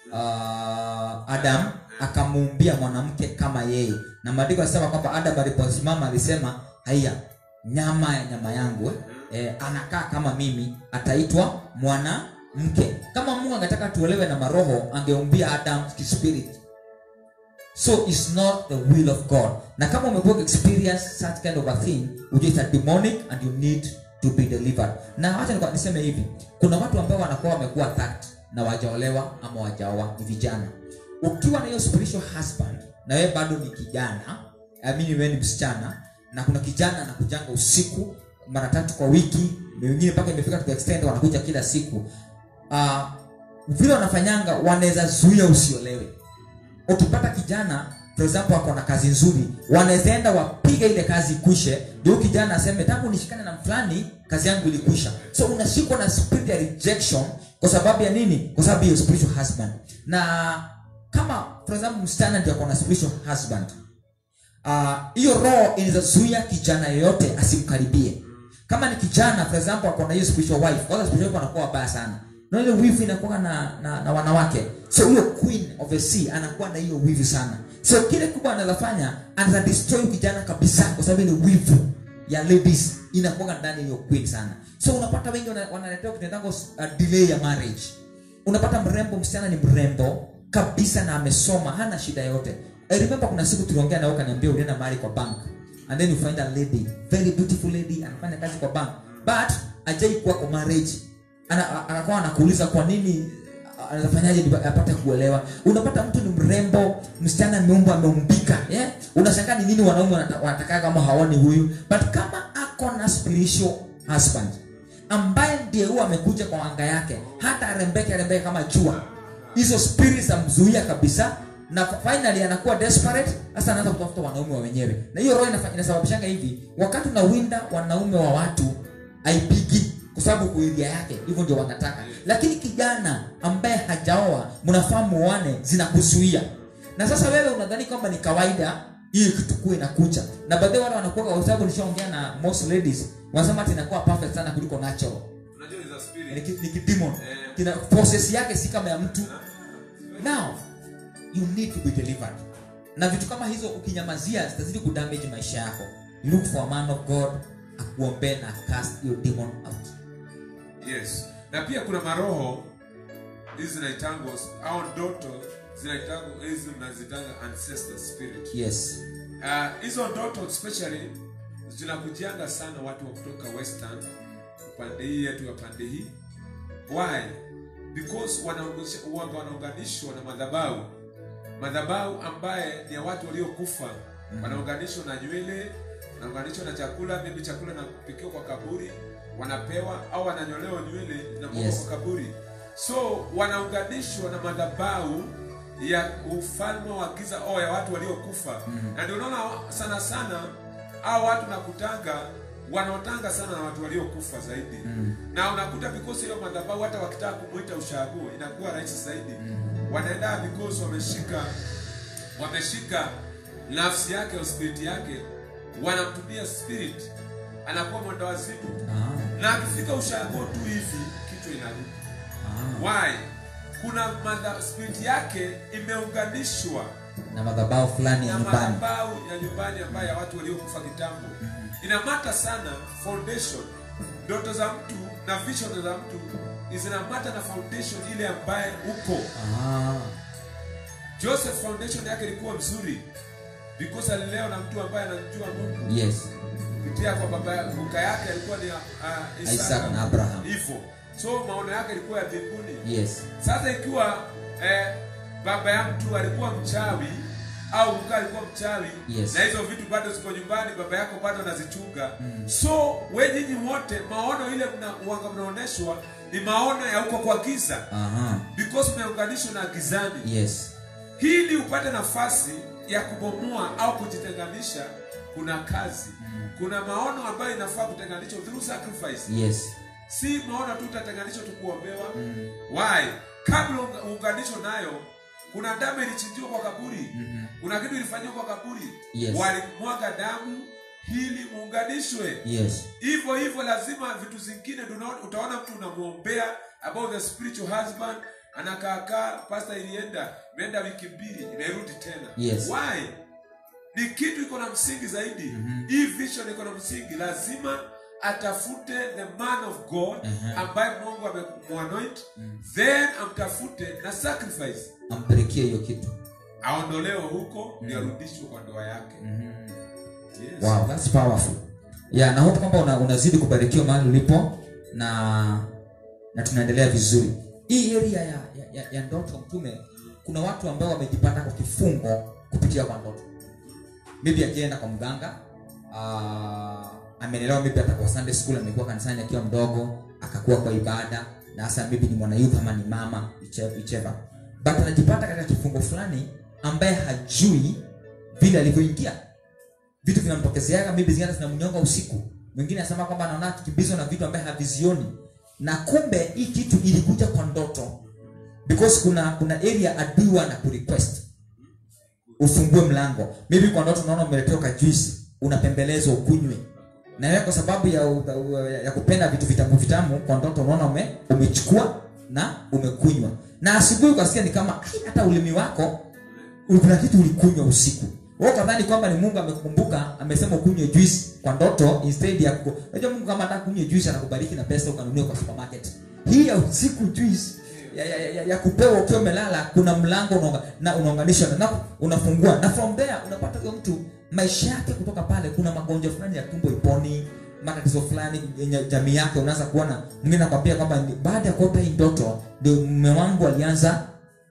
uh, Adam, akamuumbia mwanamke kama yeye. Na maandiko yanasema kwamba Adam aliposimama alisema, haya nyama ya nyama yangu eh, eh, anakaa kama mimi, ataitwa mwana mke. Kama Mungu angetaka tuolewe na maroho, angeumbia Adam spirit. So it's not the will of God. Na kama umekuwa experience such kind of a thing, which is a demonic and you need to be delivered. Na acha niseme hivi, kuna watu ambao wanakuwa wamekuwa attacked na wajaolewa ama wajaoa, ni vijana. Ukiwa na hiyo spiritual husband na wewe bado ni kijana, I mean wewe ni msichana, na kuna kijana anakujanga usiku mara tatu kwa wiki, wengine mpaka imefika to extend wanakuja kila siku. Uh, vile wanafanyanga wanaweza zuia usiolewe. Ukipata kijana for example ako na kazi nzuri, wanaweza enda wapige ile kazi ikwishe, ndio kijana aseme tangu nishikane na mfulani kazi yangu ilikwisha. So unashikwa na spirit ya rejection kwa sababu ya nini? Kwa sababu ya spiritual husband. Na kama for example msichana ndio ako na spiritual husband, hiyo uh, roho inazuia kijana yoyote asimkaribie. Kama ni kijana for example ako na hiyo spiritual wife, kwanza spiritual wife anakuwa baya sana. Na ile wife inakuwa na, na na wanawake. So hiyo queen of the sea anakuwa na hiyo wife sana. So kile kubwa anazofanya anaweza destroy kijana kabisa kwa sababu ile wife ya ladies inakuwa ndani hiyo queen sana. So unapata wengi wanaletewa kitendako uh, delay ya marriage. Unapata mrembo, msichana ni mrembo kabisa na amesoma, hana shida yote. I remember kuna siku tuliongea na wewe kaniambia ulienda mahali kwa bank and then you find a lady, very beautiful lady, anafanya kazi kwa bank but ajai kuwa kwa marriage. Ana anakuwa anakuuliza kwa nini anafanyaje apate kuelewa. Unapata mtu ni mrembo, msichana ameumbwa ameumbika, yeah? Unashangaa ni nini wanaume wanataka kama haoni huyu, but kama ako na spiritual husband ambaye ndiye huwa amekuja kwa anga yake, hata arembeke arembeke kama jua, hizo spirits amzuia kabisa, na finally anakuwa desperate. Sasa anaanza kutafuta wanaume wa wenyewe, na hiyo roho inasababishanga hivi wakati unawinda wanaume wa watu haipigi kwa sababu kuilia yake hivyo ndio wanataka. Lakini kijana ambaye hajaoa, mnafahamu wane zinakuzuia. Na sasa wewe unadhani kwamba ni kawaida hii kitu kuu inakuja. Na baadaye wale wanakuwa kwa sababu nishaongea na most ladies, wanasema ati inakuwa perfect sana kuliko natural. Unajua ni za spirit. Ni kidemon. Kina process yake si kama ya mtu. Now you need to be delivered. Na vitu kama hizo ukinyamazia zitazidi kudamage maisha yako. Look for a man of God akuombe na cast your demon out. Yes. Na pia kuna maroho hizi zinaitangwa au ndoto zinaitangwa hizi mnazitanga ancestor spirit. Yes. Uh, hizo ndoto especially zinakujianga sana watu wa kutoka western upande hii yetu ya pande hii. Why? Because wanaunganisha wanaunganishwa na madhabahu. Madhabahu ambaye ni ya watu waliokufa. Mm-hmm. Wanaunganishwa na nywele, wanaunganishwa na chakula, maybe chakula na kupikiwa kwa kaburi, wanapewa au wananyolewa nywele na kwa yes. kwa kaburi. So wanaunganishwa na madhabahu ya ufalme wa giza au ya watu waliokufa. Mm-hmm. Na ndio unaona sana sana hao watu nakutanga wanaotanga sana na watu waliokufa zaidi. Mm-hmm. Na unakuta because hiyo madhabahu hata wakitaka kumuita ushago inakuwa rahisi zaidi. Mm-hmm. Wanaenda because wameshika wameshika nafsi yake au spirit yake, wanamtumia spirit, anakuwa mwenda wazimu. Ah. Na akifika ushago tu hivi kichwa inarudi. Ah. Why? Kuna madha spirit yake imeunganishwa na madhabahu fulani ya nyumbani. Madhabahu ya nyumbani ambayo ya watu waliokufa kitambo. Mm-hmm. Inamata sana foundation. Ndoto za mtu na vision za mtu zinamata na foundation ile ambaye upo. Ah. Joseph foundation yake ilikuwa mzuri because alileo na mtu ambaye anamjua Mungu. Yes. Kupitia kwa baba buka yake alikuwa ni uh, Isaac, Isaac na Abraham. Hivyo. So maono yake ilikuwa ya mbinguni. Yes. Sasa ikiwa eh, baba ya mtu alikuwa mchawi au buka alikuwa mchawi, yes. na hizo vitu bado ziko nyumbani, baba yako bado anazichunga. Mm. So wewe nyinyi wote maono ile mna uanga mnaoneshwa ni maono ya huko kwa giza. Aha. Because umeunganishwa na gizani. Yes. Hili upate nafasi ya kubomoa au kujitenganisha, kuna kazi. Mm. Kuna maono ambayo inafaa kutenganishwa through sacrifice. Yes. Si maono tu utatenganishwa tu kuombewa. Mm. Why? Kabla uunganishwe nayo, kuna damu ilichinjiwa kwa kaburi. Mm-hmm. Kuna kitu ilifanywa kwa kaburi. Yes. Walimwaga damu ili muunganishwe. Yes. Hivyo hivyo lazima vitu zingine utaona mtu unamuombea about the spiritual husband, anakaa pastor ilienda, imeenda wiki mbili, imerudi tena. Yes. Why? Ni kitu iko na msingi zaidi. Mm-hmm. Hii vision iko na msingi, lazima atafute the man of God, uh-huh. ambaye Mungu amemuanoint, mm. then amtafute na sacrifice, ampelekee hiyo kitu, aondolewe huko, mm. yarudishwe kwa ndoa yake. Mm-hmm. Yes. Wow, that's powerful. Yeah, na hope kwamba una, unazidi kubarikiwa mahali ulipo na na tunaendelea vizuri. Hii area ya ya, ya, ya ndoto mtume, kuna watu ambao wamejipata kwa kifungo kupitia kwa ndoto. Maybe ajeenda kwa mganga, uh, amelelewa maybe atakuwa Sunday school, amekuwa kanisani akiwa mdogo, akakuwa kwa ibada, na sasa maybe ni mwana youth ama ni mama, whichever. But anajipata katika kifungo fulani ambaye hajui vile alivyoingia. Vitu vinamtokezea, maybe zingine zinamnyonga usiku. Mwingine anasema kwamba anaona kibizo na vitu ambaye havizioni. Na kumbe hii kitu ilikuja kwa ndoto. Because kuna kuna area adui wana ku request ufungue mlango. Maybe kwa ndoto unaona umeletewa juice, unapembelezwa ukunywe. Na wewe kwa sababu ya ya, ya kupenda vitu vitamu vitamu kwa ndoto unaona ume, umechukua na umekunywa. Na asubuhi ukasikia ni kama hata ulimi wako kuna kitu ulikunywa usiku. Wewe kadhani kwamba ni Mungu amekukumbuka, amesema ukunywe juice kwa ndoto instead ya kuko. Unajua Mungu kama anataka kunywe juice anakubariki na pesa ukanunue kwa supermarket. Hii ya usiku juice ya, ya, ya, ya kupewa ukiwa umelala, kuna mlango unaunga, na unaunganisha na unafungua. Na from there unapata huyo mtu maisha yake kutoka pale, kuna magonjwa fulani ya tumbo iponi, matatizo fulani yenye jamii yake unaanza kuona. Mwingine anakuambia kwamba baada ya kuota hii ndoto ndio mume wangu alianza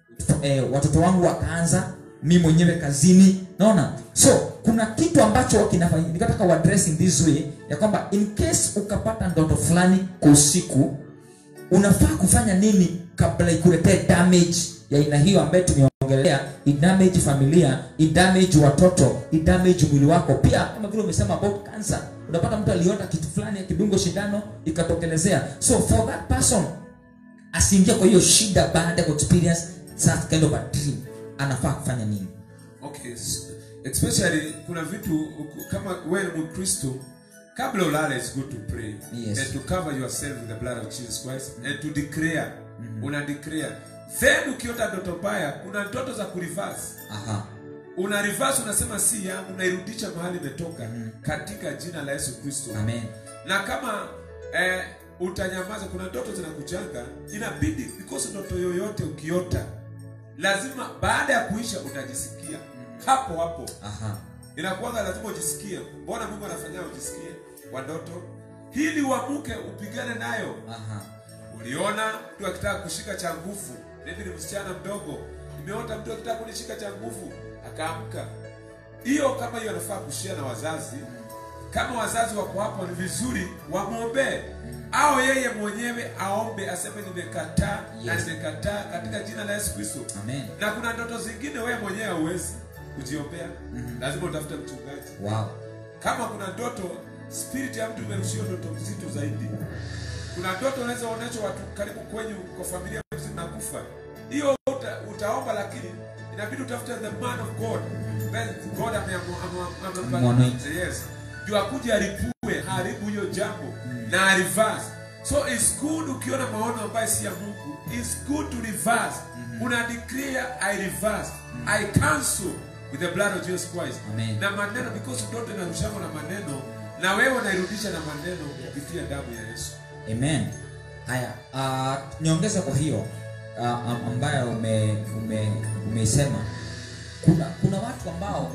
eh, watoto wangu wakaanza, mimi mwenyewe kazini. Naona so kuna kitu ambacho kinafanya nikataka wa address in this way ya kwamba in case ukapata ndoto fulani kwa usiku, unafaa kufanya nini kabla ikuletee damage ya aina hiyo ambayo tumeongelea, i damage familia, i damage watoto, i damage mwili wako. Pia kama vile umesema about cancer, unapata mtu aliota kitu fulani ya kidungo shindano ikatokelezea. So for that person asiingie kwa hiyo shida baada ya experience such kind of a dream, anafaa kufanya nini? Okay, especially kuna vitu kama wewe ni Mkristo, kabla ulale is good to pray. Yes. And to cover yourself with the blood of Jesus Christ. Mm-hmm. And to declare. Mm-hmm. Una declare. Then ukiota ndoto mbaya, kuna ndoto za kureverse. Aha. Una reverse, unasema si yangu, unairudisha mahali imetoka. Mm-hmm. Katika jina la Yesu Kristo. Amen. Na kama eh, utanyamaza, kuna ndoto zinakujanga, inabidi because ndoto yoyote ukiota lazima baada ya kuisha utajisikia. Mm-hmm. Hapo hapo. Aha. Inakuanga lazima ujisikie. Mbona Mungu anafanya ujisikie kwa ndoto? Hili uamuke upigane nayo. Aha. Uliona mtu akitaka kushika cha nguvu, mimi ni msichana mdogo, nimeota mtu akitaka kunishika cha nguvu, akaamka. Hiyo kama hiyo anafaa kushia na wazazi. Kama wazazi wako hapo ni vizuri wamuombe. Au yeye mwenyewe aombe aseme nimekataa. Yes. Na nimekataa katika jina la Yesu Kristo. Amen. Na kuna ndoto zingine wewe mwenyewe huwezi kujiombea. Mm-hmm. Lazima utafute mchungaji. Wow. Kama kuna ndoto spirit ya mtu imerushia ndoto mzito zaidi. Kuna ndoto unaweza onesha watu karibu kwenyu kwa familia mzima kufa. Hiyo uta, utaomba lakini inabidi utafute the man of God. Then God ameamua. Yes. Juu akuje alipue haribu hiyo jambo. Mm. Na reverse. So it's good ukiona maono ambayo si ya Mungu. It's good to reverse. Mm-hmm. Una declare I reverse. Mm. I cancel with the blood of Jesus Christ. Amen. Na maneno because ndoto inarushana na maneno na wewe unairudisha na maneno kupitia damu ya Yesu. Amen. Haya, uh, niongeza kwa hiyo uh, ambayo ume ume umeisema, kuna kuna watu ambao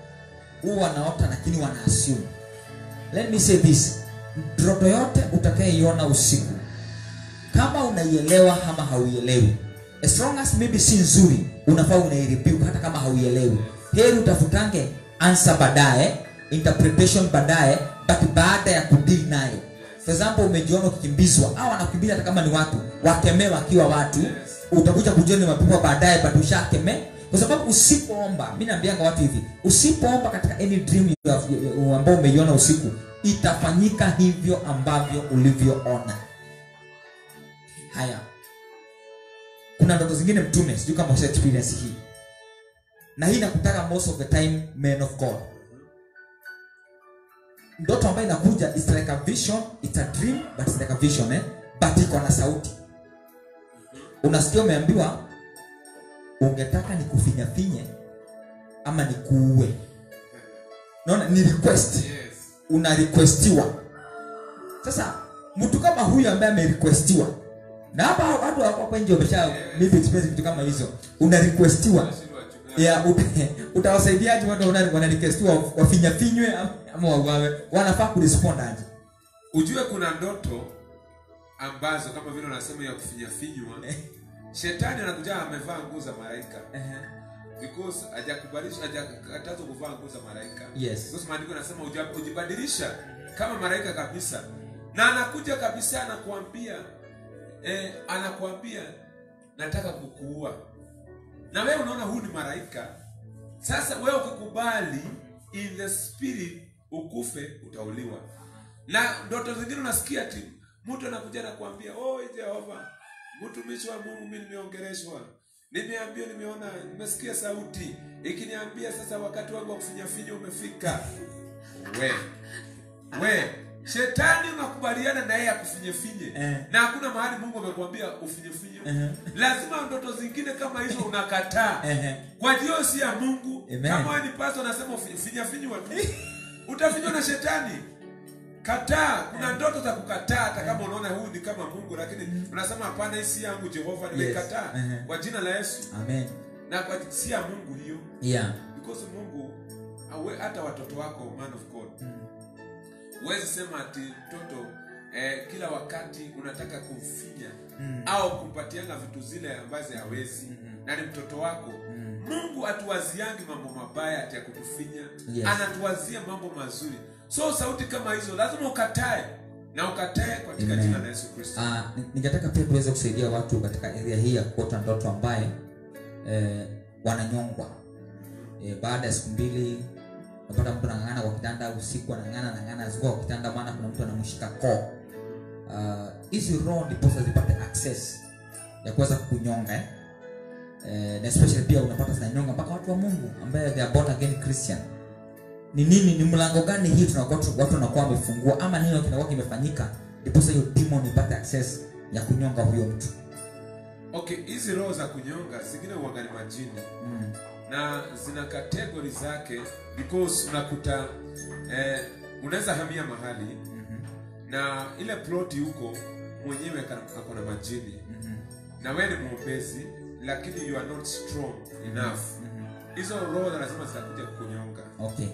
huwa wanaota lakini wana assume. Let me say this, ndoto yote utakayeiona usiku, kama unaielewa ama hauielewi, as long as maybe si nzuri, unafaa unaireview hata kama hauielewi. Heri utafutange answer baadaye, interpretation baadaye, but baada ya kudeal nayo. For example, umejiona ukikimbizwa au anakukimbia hata kama ni watu, wakemewa akiwa watu, utakuja kujua ni mapepo baadaye, but ushakeme. Kwa sababu usipoomba, mimi naambianga watu hivi, usipoomba katika any dream ambao umeiona usiku, itafanyika hivyo ambavyo ulivyoona. Haya. Kuna ndoto zingine mtume, sijui kama usha experience hii. Na hii nakutaka most of the time men of God. Ndoto ambayo inakuja is like a vision, it's a dream but it's like a vision, eh? But iko na sauti. Unasikia umeambiwa ungetaka nikufinyafinye ama nikuue. Naona ni request. Yes. Una requestiwa. Sasa mtu kama huyu ambaye amerequestiwa, na hapa watu hapo nje wamesha live experience vitu kama hizo, una requestiwa. Yeah, utawasaidiaje watu wana requestiwa wafinyafinywe ama wauawe? Wanafaa kurespond aje? Ujue kuna ndoto ambazo kama vile unasema ya kufinyafinywa, shetani anakuja amevaa nguo za malaika. Uh-huh. Because hajakubalisha, hajakatazwa kuvaa nguo za malaika. Yes. Because maandiko yanasema ujibadilisha kama malaika kabisa. Na anakuja kabisa anakuambia eh, anakuambia nataka kukuua. Na wewe unaona huyu ni malaika. Sasa wewe ukikubali in the spirit ukufe, utauliwa. Na ndoto zingine unasikia ati mtu anakuja na kuambia, "Oh Jehova, mtumishi wa Mungu mimi nimeongeleshwa. Nimeambiwa, nimeona, nimesikia sauti ikiniambia sasa wakati wangu wa kufinyafinya umefika." Wewe We, shetani unakubaliana na yeye akufinyefinye. Eh. Na hakuna mahali Mungu amekwambia ufinyefinye. Eh. Lazima ndoto zingine kama hizo unakataa. Eh. Kwa hiyo si ya Mungu. Amen. Kama wewe ni pastor unasema ufinyefinye watu. Utafinywa na shetani. Kataa. Kuna ndoto za kukataa hata kama unaona huyu ni kama Mungu, lakini unasema hapana, hii si yangu Jehova, nimekataa. Yes. Uh-huh. Kwa jina la Yesu. Amen. Na kwa si ya Mungu hiyo. Yeah. Because Mungu awe hata watoto wako, man of God. Mm. Uwezi sema ati mtoto eh, kila wakati unataka kumfinya mm. au kumpatiana vitu zile ambazo hawezi mm-hmm. na ni mtoto wako. Mm. Mungu atuwaziangi mambo mabaya ati ya kutufinya. Yes. Anatuwazia mambo mazuri. So sauti kama hizo lazima ukatae. Na ukatae katika jina la Yesu Kristo. Ah, ningetaka pia tuweze kusaidia watu katika area hii ya kuota ndoto ambaye eh, wananyongwa. Eh, baada ya siku mbili unapata mtu anang'ana kwa kitanda, usiku anang'ana anang'ana ziko kwa kitanda, maana kuna mtu anamshika koo. Ah, hizi roho ndipo zipate access ya kuweza kukunyonga eh. Eh, na especially pia unapata zinanyonga mpaka watu wa Mungu ambaye they are born again Christian. Ni nini, ni mlango gani hii tunakuwa watu wanakuwa wamefungua ama nini kinakuwa kimefanyika ndipo hiyo demon ipate access ya kunyonga huyo mtu? Okay, hizi roho za kunyonga zingine huanga ni majini. Mm. Na zina category zake because unakuta eh, unaweza hamia mahali mm-hmm. na ile ploti huko mwenyewe ako na majini. Mm-hmm. Na wewe ni mwombezi lakini you are not strong enough. Mm-hmm. Hizo roho lazima zitakuja kukunyonga. Okay.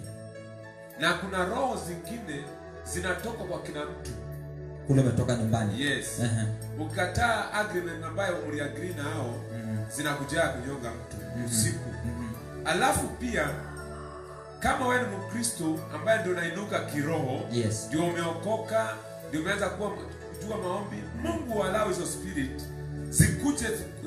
Na kuna roho zingine zinatoka kwa kila mtu. Kule umetoka nyumbani. Yes. Uh-huh. Ukataa agreement ambayo uliagree na hao, mm-hmm. zinakuja kunyonga mtu mm-hmm. usiku. Mm-hmm. Alafu pia kama wewe ni Mkristo ambaye ndio unainuka kiroho, yes. ndio umeokoka, ndio umeanza kuwa kujua maombi, Mungu allow hizo spirit zikuje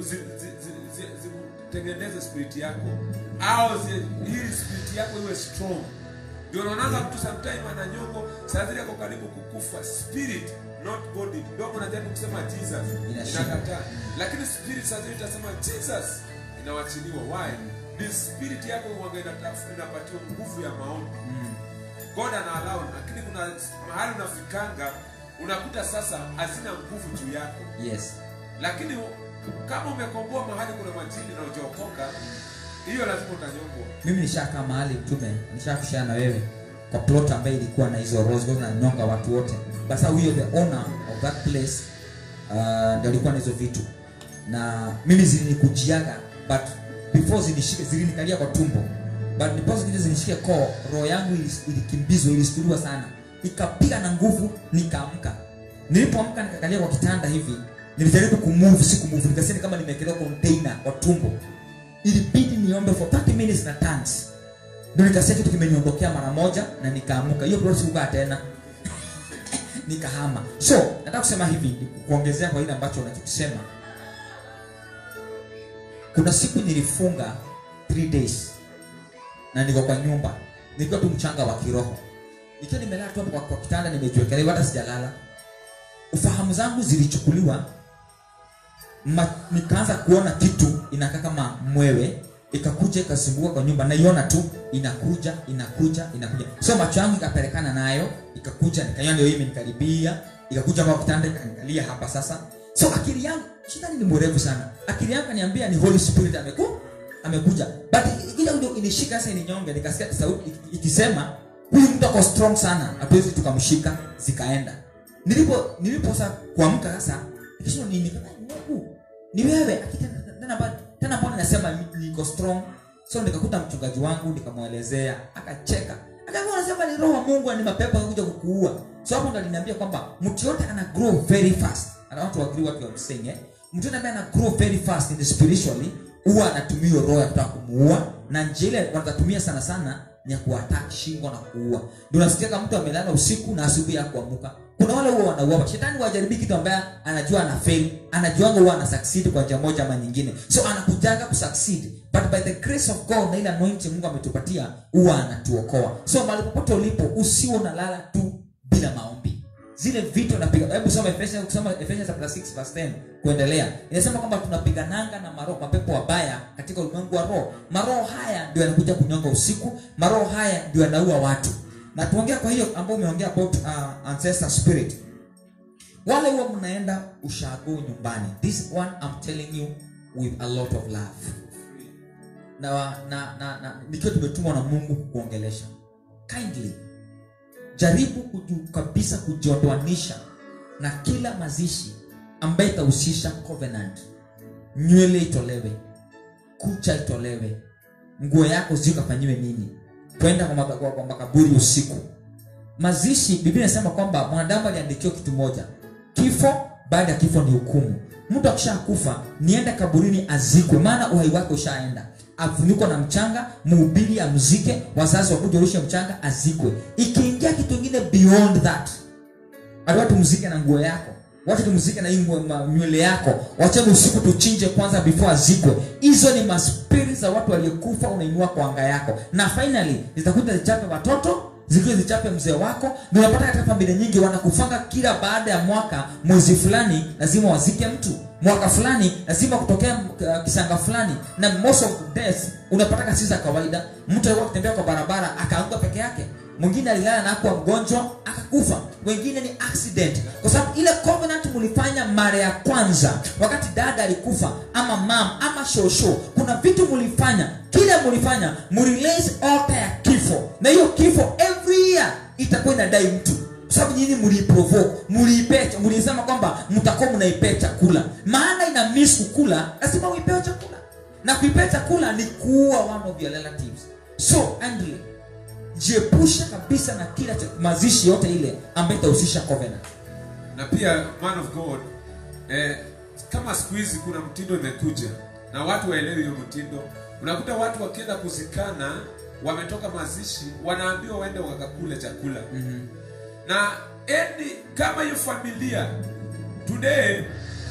zitengeneze spirit yako au hii spirit yako iwe strong. Ndio unaona mtu sometimes ananyongo, sasa yako karibu kukufa, spirit not body. Ndio unajaribu kusema Jesus inakataa, lakini spirit sasa itasema Jesus inawachiliwa. Why? Ni spirit yako huanga inatafuta inapatiwa nguvu ya maombi. Mm. God ana allow, lakini kuna mahali unafikanga unakuta sasa hazina nguvu juu yako. Yes. Lakini kama umekomboa mahali kuna majini na hujaokoka, hiyo lazima utanyongwa. Mimi nishakaa mahali mtume, nishakushare na wewe kwa plot ambayo ilikuwa na hizo rose na nyonga watu wote. Basi huyo the owner of that place uh, ndio alikuwa na hizo vitu. Na mimi zilinikujiaga but before zinishike zilinikalia kwa tumbo. But before zinishike koo, roho yangu ilikimbizwa, ilistuliwa sana. Ikapiga na nguvu, nikaamka. Nilipoamka nikakalia kwa kitanda hivi, nilijaribu kumove, si kumove, nikasema kama nimekelewa container kwa tumbo. Ilibidi niombe for thirty minutes na tans. Ndio nikasikia kitu kimeniondokea mara moja na nikaamuka. Hiyo process ukaa tena. Nikahama. So, nataka kusema hivi, kuongezea kwa ile ambacho unachosema. Kuna siku nilifunga three days. Na niko kwa nyumba. Nilikuwa tu mchanga wa kiroho. Nikiwa nimelala tu kwa, kwa kitanda nimejiwekelea, hata sijalala. Ufahamu zangu zilichukuliwa. Ma, nikaanza kuona kitu inakaa kama mwewe, ikakuja ikasumbua kwa nyumba, naiona tu inakuja inakuja inakuja. So macho yangu ikapelekana nayo, ikakuja nikaiona hiyo imenikaribia, ikakuja kwa kitanda ikaniangalia hapa sasa. So akili yangu, shetani ni mwerevu sana. Akili yangu kaniambia ni Holy Spirit ameku amekuja. But ile ndio inishika sasa, ininyonge, nikasikia sauti ikisema huyu mtu ako strong sana, hatuwezi tukamshika. Zikaenda. Nilipo nilipo sasa kuamka sasa, kisha nini kama Mungu ni wewe tena tena mbona nasema niko strong. So nikakuta mchungaji wangu nikamuelezea, akacheka. Akaanza anasema ni roho wa Mungu, ni mapepo yanakuja kukuua. So hapo ndo aliniambia kwamba mtu yote ana grow very fast. Ana watu agree what you are saying eh. Mtu yote ana grow very fast in the spiritually, huwa anatumia roho ya kutaka kumuua, na njia ile wanatumia sana sana ni kuattack shingo na kuua. Ndio unasikia kama mtu amelala usiku na asubuhi ya kuamka. Kuna wale huwa wanauawa. Shetani wajaribu kitu ambaye anajua ana fail, anajua huwa ana succeed kwa njia moja ama nyingine. So anakujanga ku succeed, but by the grace of God na ile anointing Mungu ametupatia, huwa anatuokoa. So mahali popote ulipo, usiwe unalala tu bila maombi. Zile vitu unapiga. Hebu soma Ephesians, kusoma Ephesians chapter six verse ten kuendelea. Inasema kwamba tunapigananga na maroho, mapepo wabaya katika ulimwengu wa roho. Maroho haya ndio yanakuja kunyonga usiku, maroho haya ndio yanaua watu. Na tuongea kwa hiyo ambao umeongea about uh, ancestor spirit. Wale huwa mnaenda ushago nyumbani. This one I'm telling you with a lot of love. Na na na, na nikiwa tumetumwa na Mungu kuongelesha. Kindly jaribu kuju, kabisa kujiondoanisha na kila mazishi ambaye itahusisha covenant. Nywele itolewe, kucha itolewe, nguo yako zikafanyiwe nini, kwenda kwa, kwa, kwa makaburi usiku. Mazishi, Biblia inasema kwamba mwanadamu aliandikiwa kitu moja: kifo, baada ya kifo ni hukumu. Mtu akishakufa nienda kaburini azikwe, maana uhai wake ushaenda. Afunikwa na mchanga, mhubiri amzike, wazazi wakuje rushe mchanga, azikwe. Ikiingia kitu kingine beyond that, watu mzike na nguo yako, watu tumzike na nywele yako, wacha usiku tuchinje kwanza before azikwe. Hizo ni maspirits za watu waliokufa, unainua kwa anga yako. Na finally zitakuta zichape watoto, zikije zichape mzee wako. Na unapata katika familia nyingi wanakufanga kila baada ya mwaka, mwezi fulani lazima wazike mtu, mwaka fulani lazima kutokea uh, kisanga fulani. Na most of deaths unapata kasi za kawaida. Mtu alikuwa akitembea kwa barabara akaanguka peke yake, mwingine alilala na kuwa mgonjwa akakufa, wengine ni accident. Kwa sababu ile covenant mlifanya mara ya kwanza wakati dada alikufa, ama mam, ama shosho, kuna vitu mlifanya, kile mlifanya mrelease altar ya kifo. Na hiyo kifo every year itakuwa inadai mtu, kwa sababu nyinyi mliprovoke, mliipecha, mlisema kwamba mtakuwa mnaipea chakula. Maana ina miss kukula, lazima uipewe chakula. Na kuipea chakula ni kuua one of your relatives. So Andrew, jiepusha kabisa na kila mazishi yote ile ambayo itahusisha covenant. Na pia man of God, eh, kama siku hizi kuna mtindo imekuja na watu waelewi hiyo mtindo. Unakuta watu wakienda kuzikana, wametoka mazishi, wanaambiwa waende wakakule chakula. Mm-hmm. Na eni kama hiyo familia today,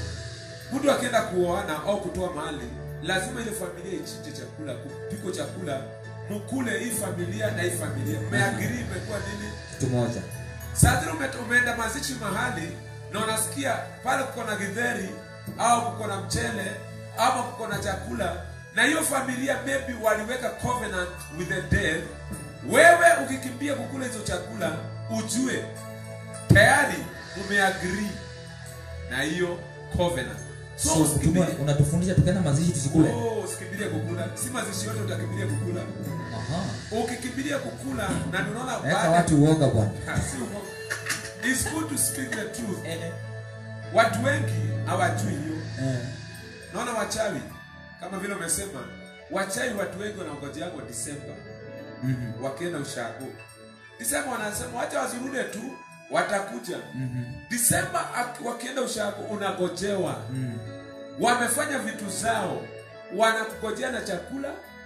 mtu akienda kuoana au kutoa mahali, lazima ile familia ichinje chakula, kupiko chakula, mkule hii familia na hii familia. Umeagree, imekuwa nini? Kitu moja. Sasa umeenda mazishi mahali na unasikia pale kuko na githeri au kuko na mchele au kuko na chakula, na hiyo familia maybe waliweka covenant with the dead. Wewe ukikimbia kukula hizo chakula, ujue tayari umeagree na hiyo covenant. So, so unatufundisha tukienda mazishi tusikule? Oh, usikimbilie kukula. Si mazishi yote utakimbilia kukula. Aha. Ukikimbilia kukula na unaona baada watu uoga bwana. Si uoga. It's good to speak the truth. Eh. Watu wengi hawajui hiyo. Eh. Naona wachawi kama vile umesema, wachawi watu wengi wanaongojea kwa December. Mhm. Wakienda ushago. December wanasema wacha wazurune tu, watakuja. Mhm. December wakienda ushago unagojewa. Mhm. Wamefanya vitu zao, wanakugojea na chakula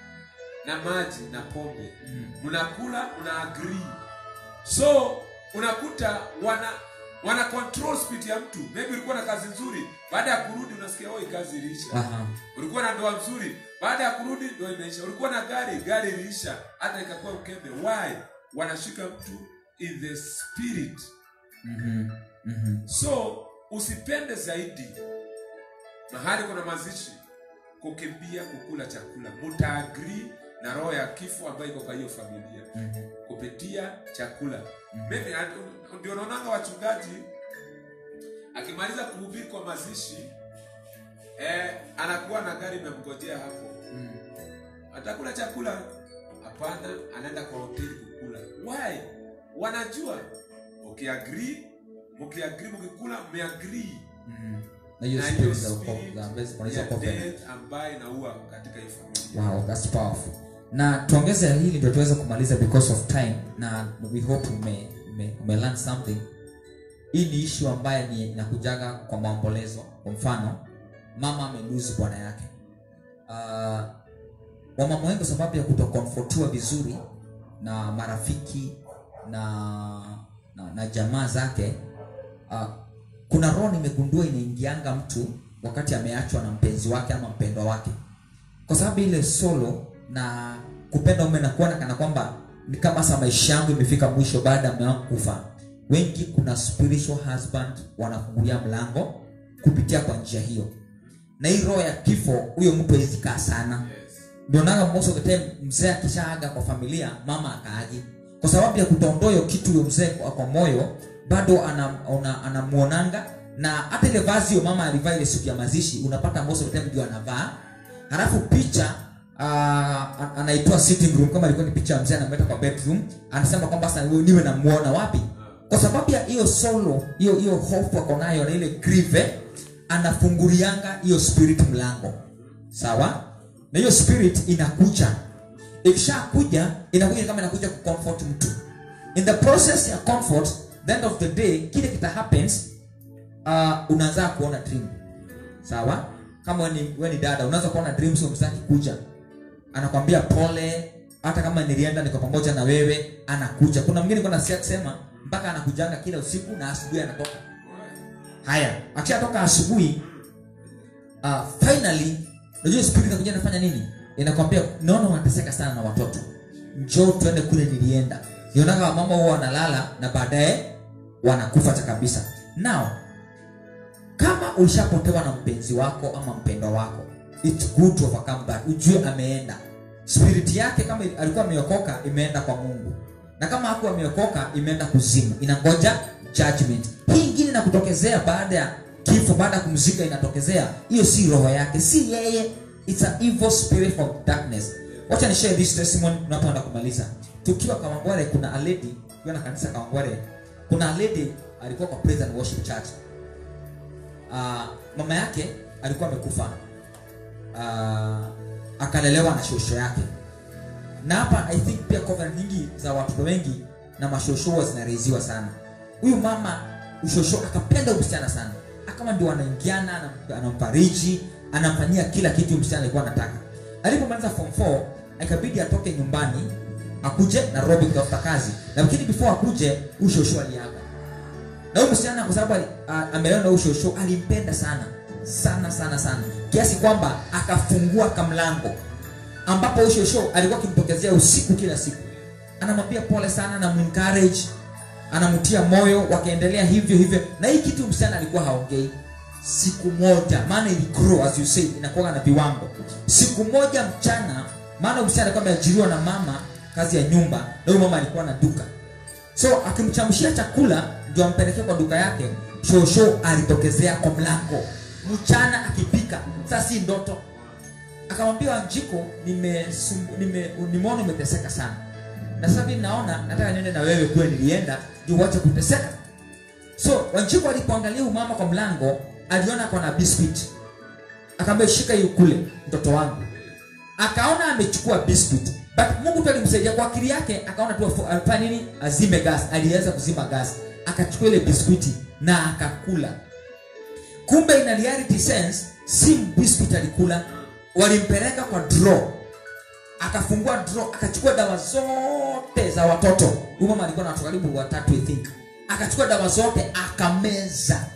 na maji na pombe. Unakula, mm. una agree. So unakuta wana wana control speed ya mtu. Maybe ulikuwa na kazi nzuri, baada ya kurudi unasikia oi kazi iliisha. Uh-huh. Ulikuwa na ndoa nzuri, baada ya kurudi ndoa imeisha. Ulikuwa na gari, gari iliisha, hata ikakuwa ukembe. Why? Wanashika mtu in the spirit. Mhm. Mhm. So usipende zaidi mahali kuna mazishi kukimbia kukula chakula. Mutaagree na roho ya kifo ambayo iko kwa hiyo familia. Mm-hmm. Kupitia chakula. Mm-hmm. Maybe ndio unaona wachungaji akimaliza kuhubiri kwa mazishi, eh anakuwa na gari imemgojea hapo. Mm-hmm. Atakula chakula? Hapana, anaenda kwa hoteli kukula. Why? Wanajua ukiagree, mkiagree mkikula, mmeagree. Mhm. Na hiyo spirit za covenant ambaye inaua katika hii familia. Wow, that's powerful. Na tuongeze hili ndio tuweze kumaliza because of time, na we hope ume ume, ume learn something. Hii ni issue ambaye ni inakujaga kwa maombolezo. Kwa mfano, mama ameluzi bwana yake. Uh, wamama wengi sababu ya kutokomfortiwa vizuri na marafiki na na, na jamaa zake, uh, kuna roho nimegundua inaingianga mtu wakati ameachwa na mpenzi wake ama mpendwa wake. Kwa sababu ile solo na kupenda mume na kuona kana kwamba ni kama sasa maisha yangu imefika mwisho baada ya mume wangu kufa. Wengi kuna spiritual husband wanafungulia mlango kupitia kwa njia hiyo. Na hii roho ya kifo huyo mtu hawezi kaa sana. Ndio nanga most of the time mzee akishaaga kwa familia, mama akaaje. kwa sababu ya kutondoa hiyo kitu huyo mzee kwa moyo, bado anamuonanga ana na hata ile vazi hiyo mama alivaa ile siku ya mazishi unapata most of the time ndio anavaa. Halafu picha uh, anaitoa sitting room, kama ilikuwa ni picha ya mzee anamleta kwa bedroom, anasema kwamba sasa niwe namuona wapi, kwa sababu ya hiyo solo hiyo hiyo hofu ako nayo na ile grieve, anafungulianga hiyo spirit mlango. Sawa? Na hiyo spirit inakuja, ikishakuja inakuja kama inakuja ku comfort mtu. In the process ya comfort, the end of the day kile kita happens, uh, unaanza kuona dream. Sawa? Kama wewe ni wewe ni dada, unaanza kuona dreams so msaki kuja. Anakuambia pole, hata kama nilienda niko pamoja na wewe, anakuja. Kuna mwingine kuna siya kusema mpaka anakujanga kila usiku na asubuhi anatoka. Haya, akishatoka asubuhi, uh, finally unajua spirit inakuja inafanya nini? Inakwambia naona unateseka sana na watoto. Njoo tuende kule nilienda. Yonaka mama wao wanalala na baadaye wanakufa kabisa. Now, kama ulishapotewa na mpenzi wako ama mpendwa wako, it's good to overcome that. Ujue ameenda. Spirit yake kama alikuwa ameokoka imeenda kwa Mungu. Na kama hakuwa ameokoka imeenda kuzimu. Inangoja judgment. Hii ingine inakutokezea baada ya kifo, baada ya kumzika inatokezea. Hiyo si roho yake, si yeye. It's an evil spirit of darkness. Wacha ni share this testimony tunapoenda kumaliza. Tukiwa Kawangware kuna a lady, kwa na kanisa Kawangware, kuna a lady alikuwa kwa praise and worship church. Uh, mama yake alikuwa amekufa. Uh, akalelewa na shosho yake. Na hapa I think pia covenant nyingi za watu wengi na mashosho zinareziwa sana. Huyu mama ushosho akapenda msichana sana. Akama ndio anaingiana, anamfariji, anamfanyia kila kitu msichana alikuwa anataka. Alipomaliza form four, ikabidi atoke nyumbani, akuje Nairobi kutafuta kazi. Lakini before akuje, ushosho aliaga. Na huyu msichana kwa sababu ameelewa na ushosho alimpenda sana, sana sana sana. Kiasi kwamba akafungua kamlango ambapo ushosho alikuwa akimtokezea usiku kila siku. Anamwambia pole sana na encourage, anamtia moyo, wakaendelea hivyo hivyo. Na hii kitu msichana alikuwa haongei. Siku moja, maana ili grow as you say, inakuwa na viwango. Siku moja mchana, maana msichana alikuwa ameajiriwa na mama kazi ya nyumba, na huyo mama alikuwa na duka. So akimchamshia chakula ndio ampelekea kwa duka yake, shosho alitokezea kwa mlango. Mchana akipika, sasa si ndoto. Akamwambia Wanjiko, nime nime nimeona umeteseka sana. Na sasa mimi naona nataka niende na wewe kule nilienda, ndio uache kuteseka. So Wanjiko alipoangalia mama kwa mlango, aliona kuna biscuit. Akamwambia shika hiyo kule mtoto wangu. Akaona amechukua biscuit. But Mungu tu alimsaidia kwa akili yake, akaona tu afanye nini? Azime gas. Aliweza kuzima gas. Akachukua ile biscuit na akakula. Kumbe in reality sense, si biscuit alikula. Walimpeleka kwa draw. Akafungua draw, akachukua dawa zote za watoto. Huyu mama alikuwa na watoto karibu watatu I think. Akachukua dawa zote akameza.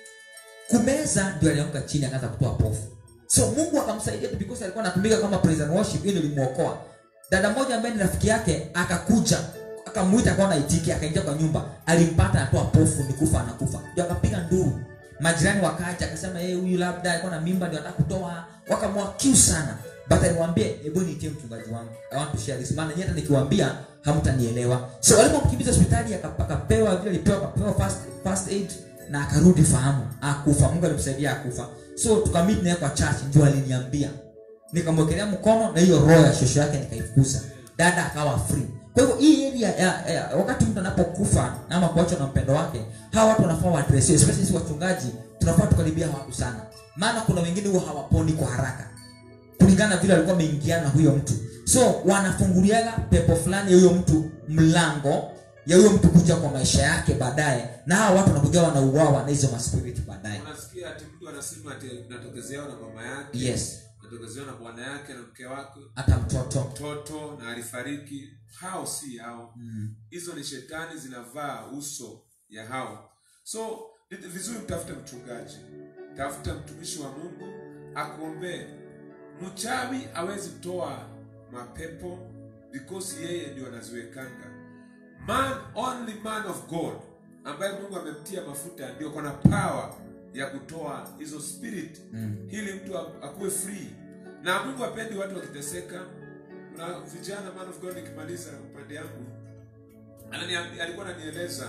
Kumeza ndio alianguka chini akaanza kutoa pofu. So Mungu akamsaidia because alikuwa anatumika kama praise and worship, ili limuokoa. Dada mmoja ambaye ni rafiki yake akakuja, akamuita akaona itiki, akaingia kwa nyumba, alimpata atoa pofu, ni kufa anakufa. Ndio akapiga nduru. Majirani wakaja akasema yeye huyu labda alikuwa na mimba ndio anataka kutoa, wakamwakiu sana. But alimwambia hebu nitie mchungaji wangu. I want to share this, maana nyeta nikiwaambia hamtanielewa. So alipomkimbiza hospitali akapewa vile alipewa akapewa first first aid na akarudi fahamu. Akufa, Mungu alimsaidia akufa. So tukamit naye kwa church, ndio aliniambia. Nikamwekelea mkono na hiyo roho ya shosho yake nikaifukuza. Dada akawa free. Kwa hivyo hii area ya, ya, wakati mtu anapokufa ama kuachwa na mpendo wake, hawa watu wanafaa waadresiwe, especially sisi wachungaji, tunafaa tukaribia watu sana. Maana kuna wengine huwa hawaponi kwa haraka. Kulingana vile alikuwa ameingiana huyo mtu. So wanafunguliaga pepo fulani huyo mtu mlango ya huyo mtu kuja kwa maisha yake baadaye, na hawa watu wanakuja wanauawa na hizo maspirit baadaye. Unasikia ati mtu anasema ati natokezewa na mama yake. Yes. Natokezewa na bwana yake na mke wake, hata mtoto. Mtoto na alifariki. Hao si hao. Hizo mm. ni shetani zinavaa uso ya hao. So ni vizuri mtafute mchungaji. Tafuta mtumishi wa Mungu akuombee. Mchawi hawezi kutoa mapepo because yeye ndio anaziwekanga. Man, only man of God ambaye Mungu amemtia mafuta ndio kuna power ya kutoa hizo spirit mm. ili mtu akuwe free. Na Mungu hapendi watu wakiteseka. Na vijana, man of God, nikimaliza upande yangu, Ananiambia, alikuwa ananieleza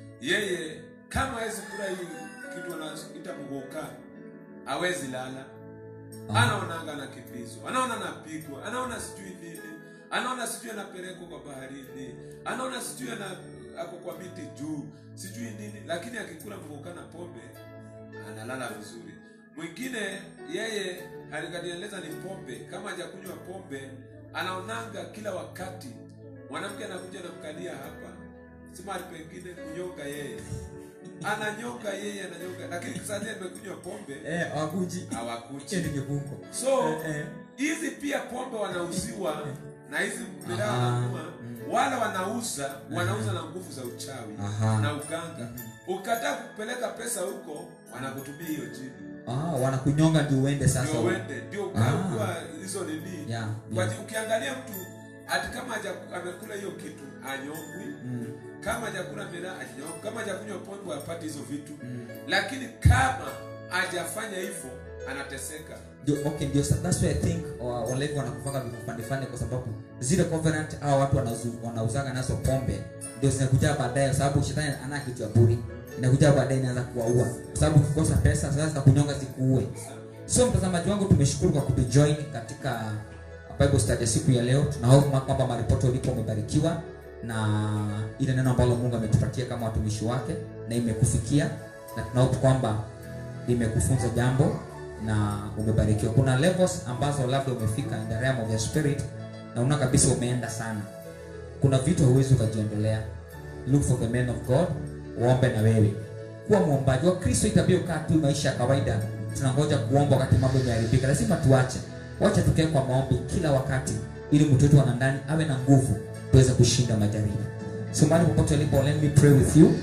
yeye kama hawezi kula hii kitu anaita mgoka, hawezi lala. Ah. Anaona ana kipizo, anaona anapigwa, anaona sijui nini, anaona sijui anapelekwa kwa baharini, anaona sijui ana ako kwa miti juu, sijui nini, lakini akikula mgoka na pombe analala vizuri. Mwingine yeye alikanieleza ni pombe, kama hajakunywa pombe anaonanga kila wakati mwanamke anakuja na mkalia hapa, sema pengine kunyonga yeye. Ananyonga yeye, ananyonga, lakini sasa amekunywa pombe eh hawakuji hawakuji ni kifungo. So hizi eh, eh. pia pombe wanauziwa na hizi mbira wanunua, wala wanauza wanauza na nguvu za uchawi. Aha. Na uganga. Ukataa kupeleka pesa huko, wanakutumia hiyo jini. Ah, wanakunyonga ndio uende sasa. Ndio uende, ndio kwa hizo nini. Yeah, kwa yeah. Ukiangalia mtu hata kama amekula hiyo kitu anyongwi, mm. kama hajakula mira anyongwi, kama hajakunywa pombe apate hizo vitu, mm. lakini kama hajafanya hivyo anateseka. Ndio okay, ndio that's why I think wale wanakufanga vitu fani fani, kwa sababu zile covenant au watu wanauzaga nazo pombe ndio zinakuja baadaye, sababu shetani ana kitu ya buri inakuja baadaye inaanza kuwaua, kwa sababu ukikosa pesa sasa zitakunyonga zikuue. So mtazamaji wangu, tumeshukuru kwa kujoin katika Bible study siku ya leo. Tunaomba kwamba maripoto ulipo umebarikiwa na ile neno ambalo Mungu ametupatia kama watumishi wake na imekufikia, na tunaomba kwamba limekufunza jambo na umebarikiwa. Kuna levels ambazo labda umefika in the realm of the spirit na una kabisa umeenda sana. Kuna vitu huwezi ukajiendelea. Look for the man of God, uombe na wewe. Kuwa muombaji wa Kristo itabia ukaa tu maisha ya kawaida. Tunangoja kuomba wakati mambo yameharibika. Lazima tuache. Wacha tukae kwa maombi kila wakati ili mtoto wa ndani awe na nguvu tuweze kushinda majaribu. So mahali popote ulipo, let me pray with you.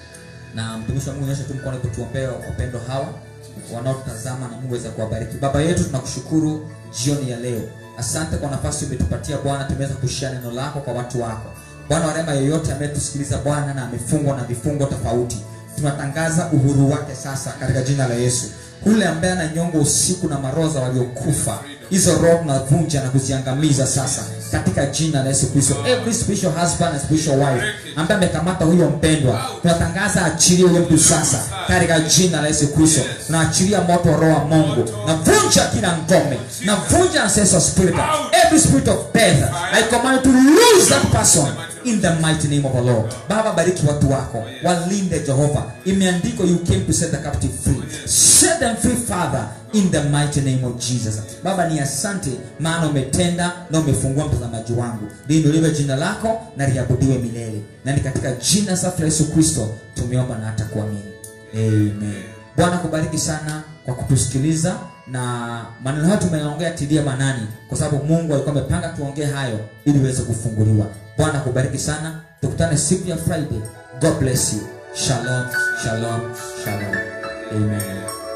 Na mtumishi wa Mungu nyosha tu mkono kutuombea wapendo hawa wanaotazama, na Mungu aweze kuwabariki. Baba yetu, tunakushukuru jioni ya leo. Asante kwa nafasi umetupatia Bwana, tumeweza kushare neno lako kwa watu wako. Bwana, warema yoyote ametusikiliza Bwana na amefungwa na vifungo tofauti, tunatangaza uhuru wake sasa katika jina la Yesu. Kule ambaye ananyonga usiku na maroza waliokufa, hizo roho tunavunja na kuziangamiza sasa katika jina la Yesu Kristo. Every spiritual husband and spiritual wife ambaye amekamata huyo mpendwa, tunatangaza achilie huyo mtu sasa katika jina la Yesu Kristo. Tunaachilia moto wa roho wa Mungu, na vunja kila ngome, na vunja ancestral spirit, every spirit of death. I command you to lose that person in the mighty name of the Lord. Baba, bariki watu wako, walinde Jehova. Imeandikwa you came to set the captive free. Set them free, Father, in the mighty name of Jesus. Baba, ni asante maana umetenda na umefungua mtazamaji wangu. Liinuliwe jina lako na liabudiwe milele. Na ni katika jina safi la Yesu Kristo tumeomba na hata kuamini. Amen. Bwana kubariki sana kwa kutusikiliza, na maneno haya tumeongea tilia manani kwa sababu Mungu alikuwa amepanga tuongee hayo ili uweze kufunguliwa. Bwana kubariki sana. Tukutane siku ya Friday. God bless you. Shalom, shalom, shalom. Amen.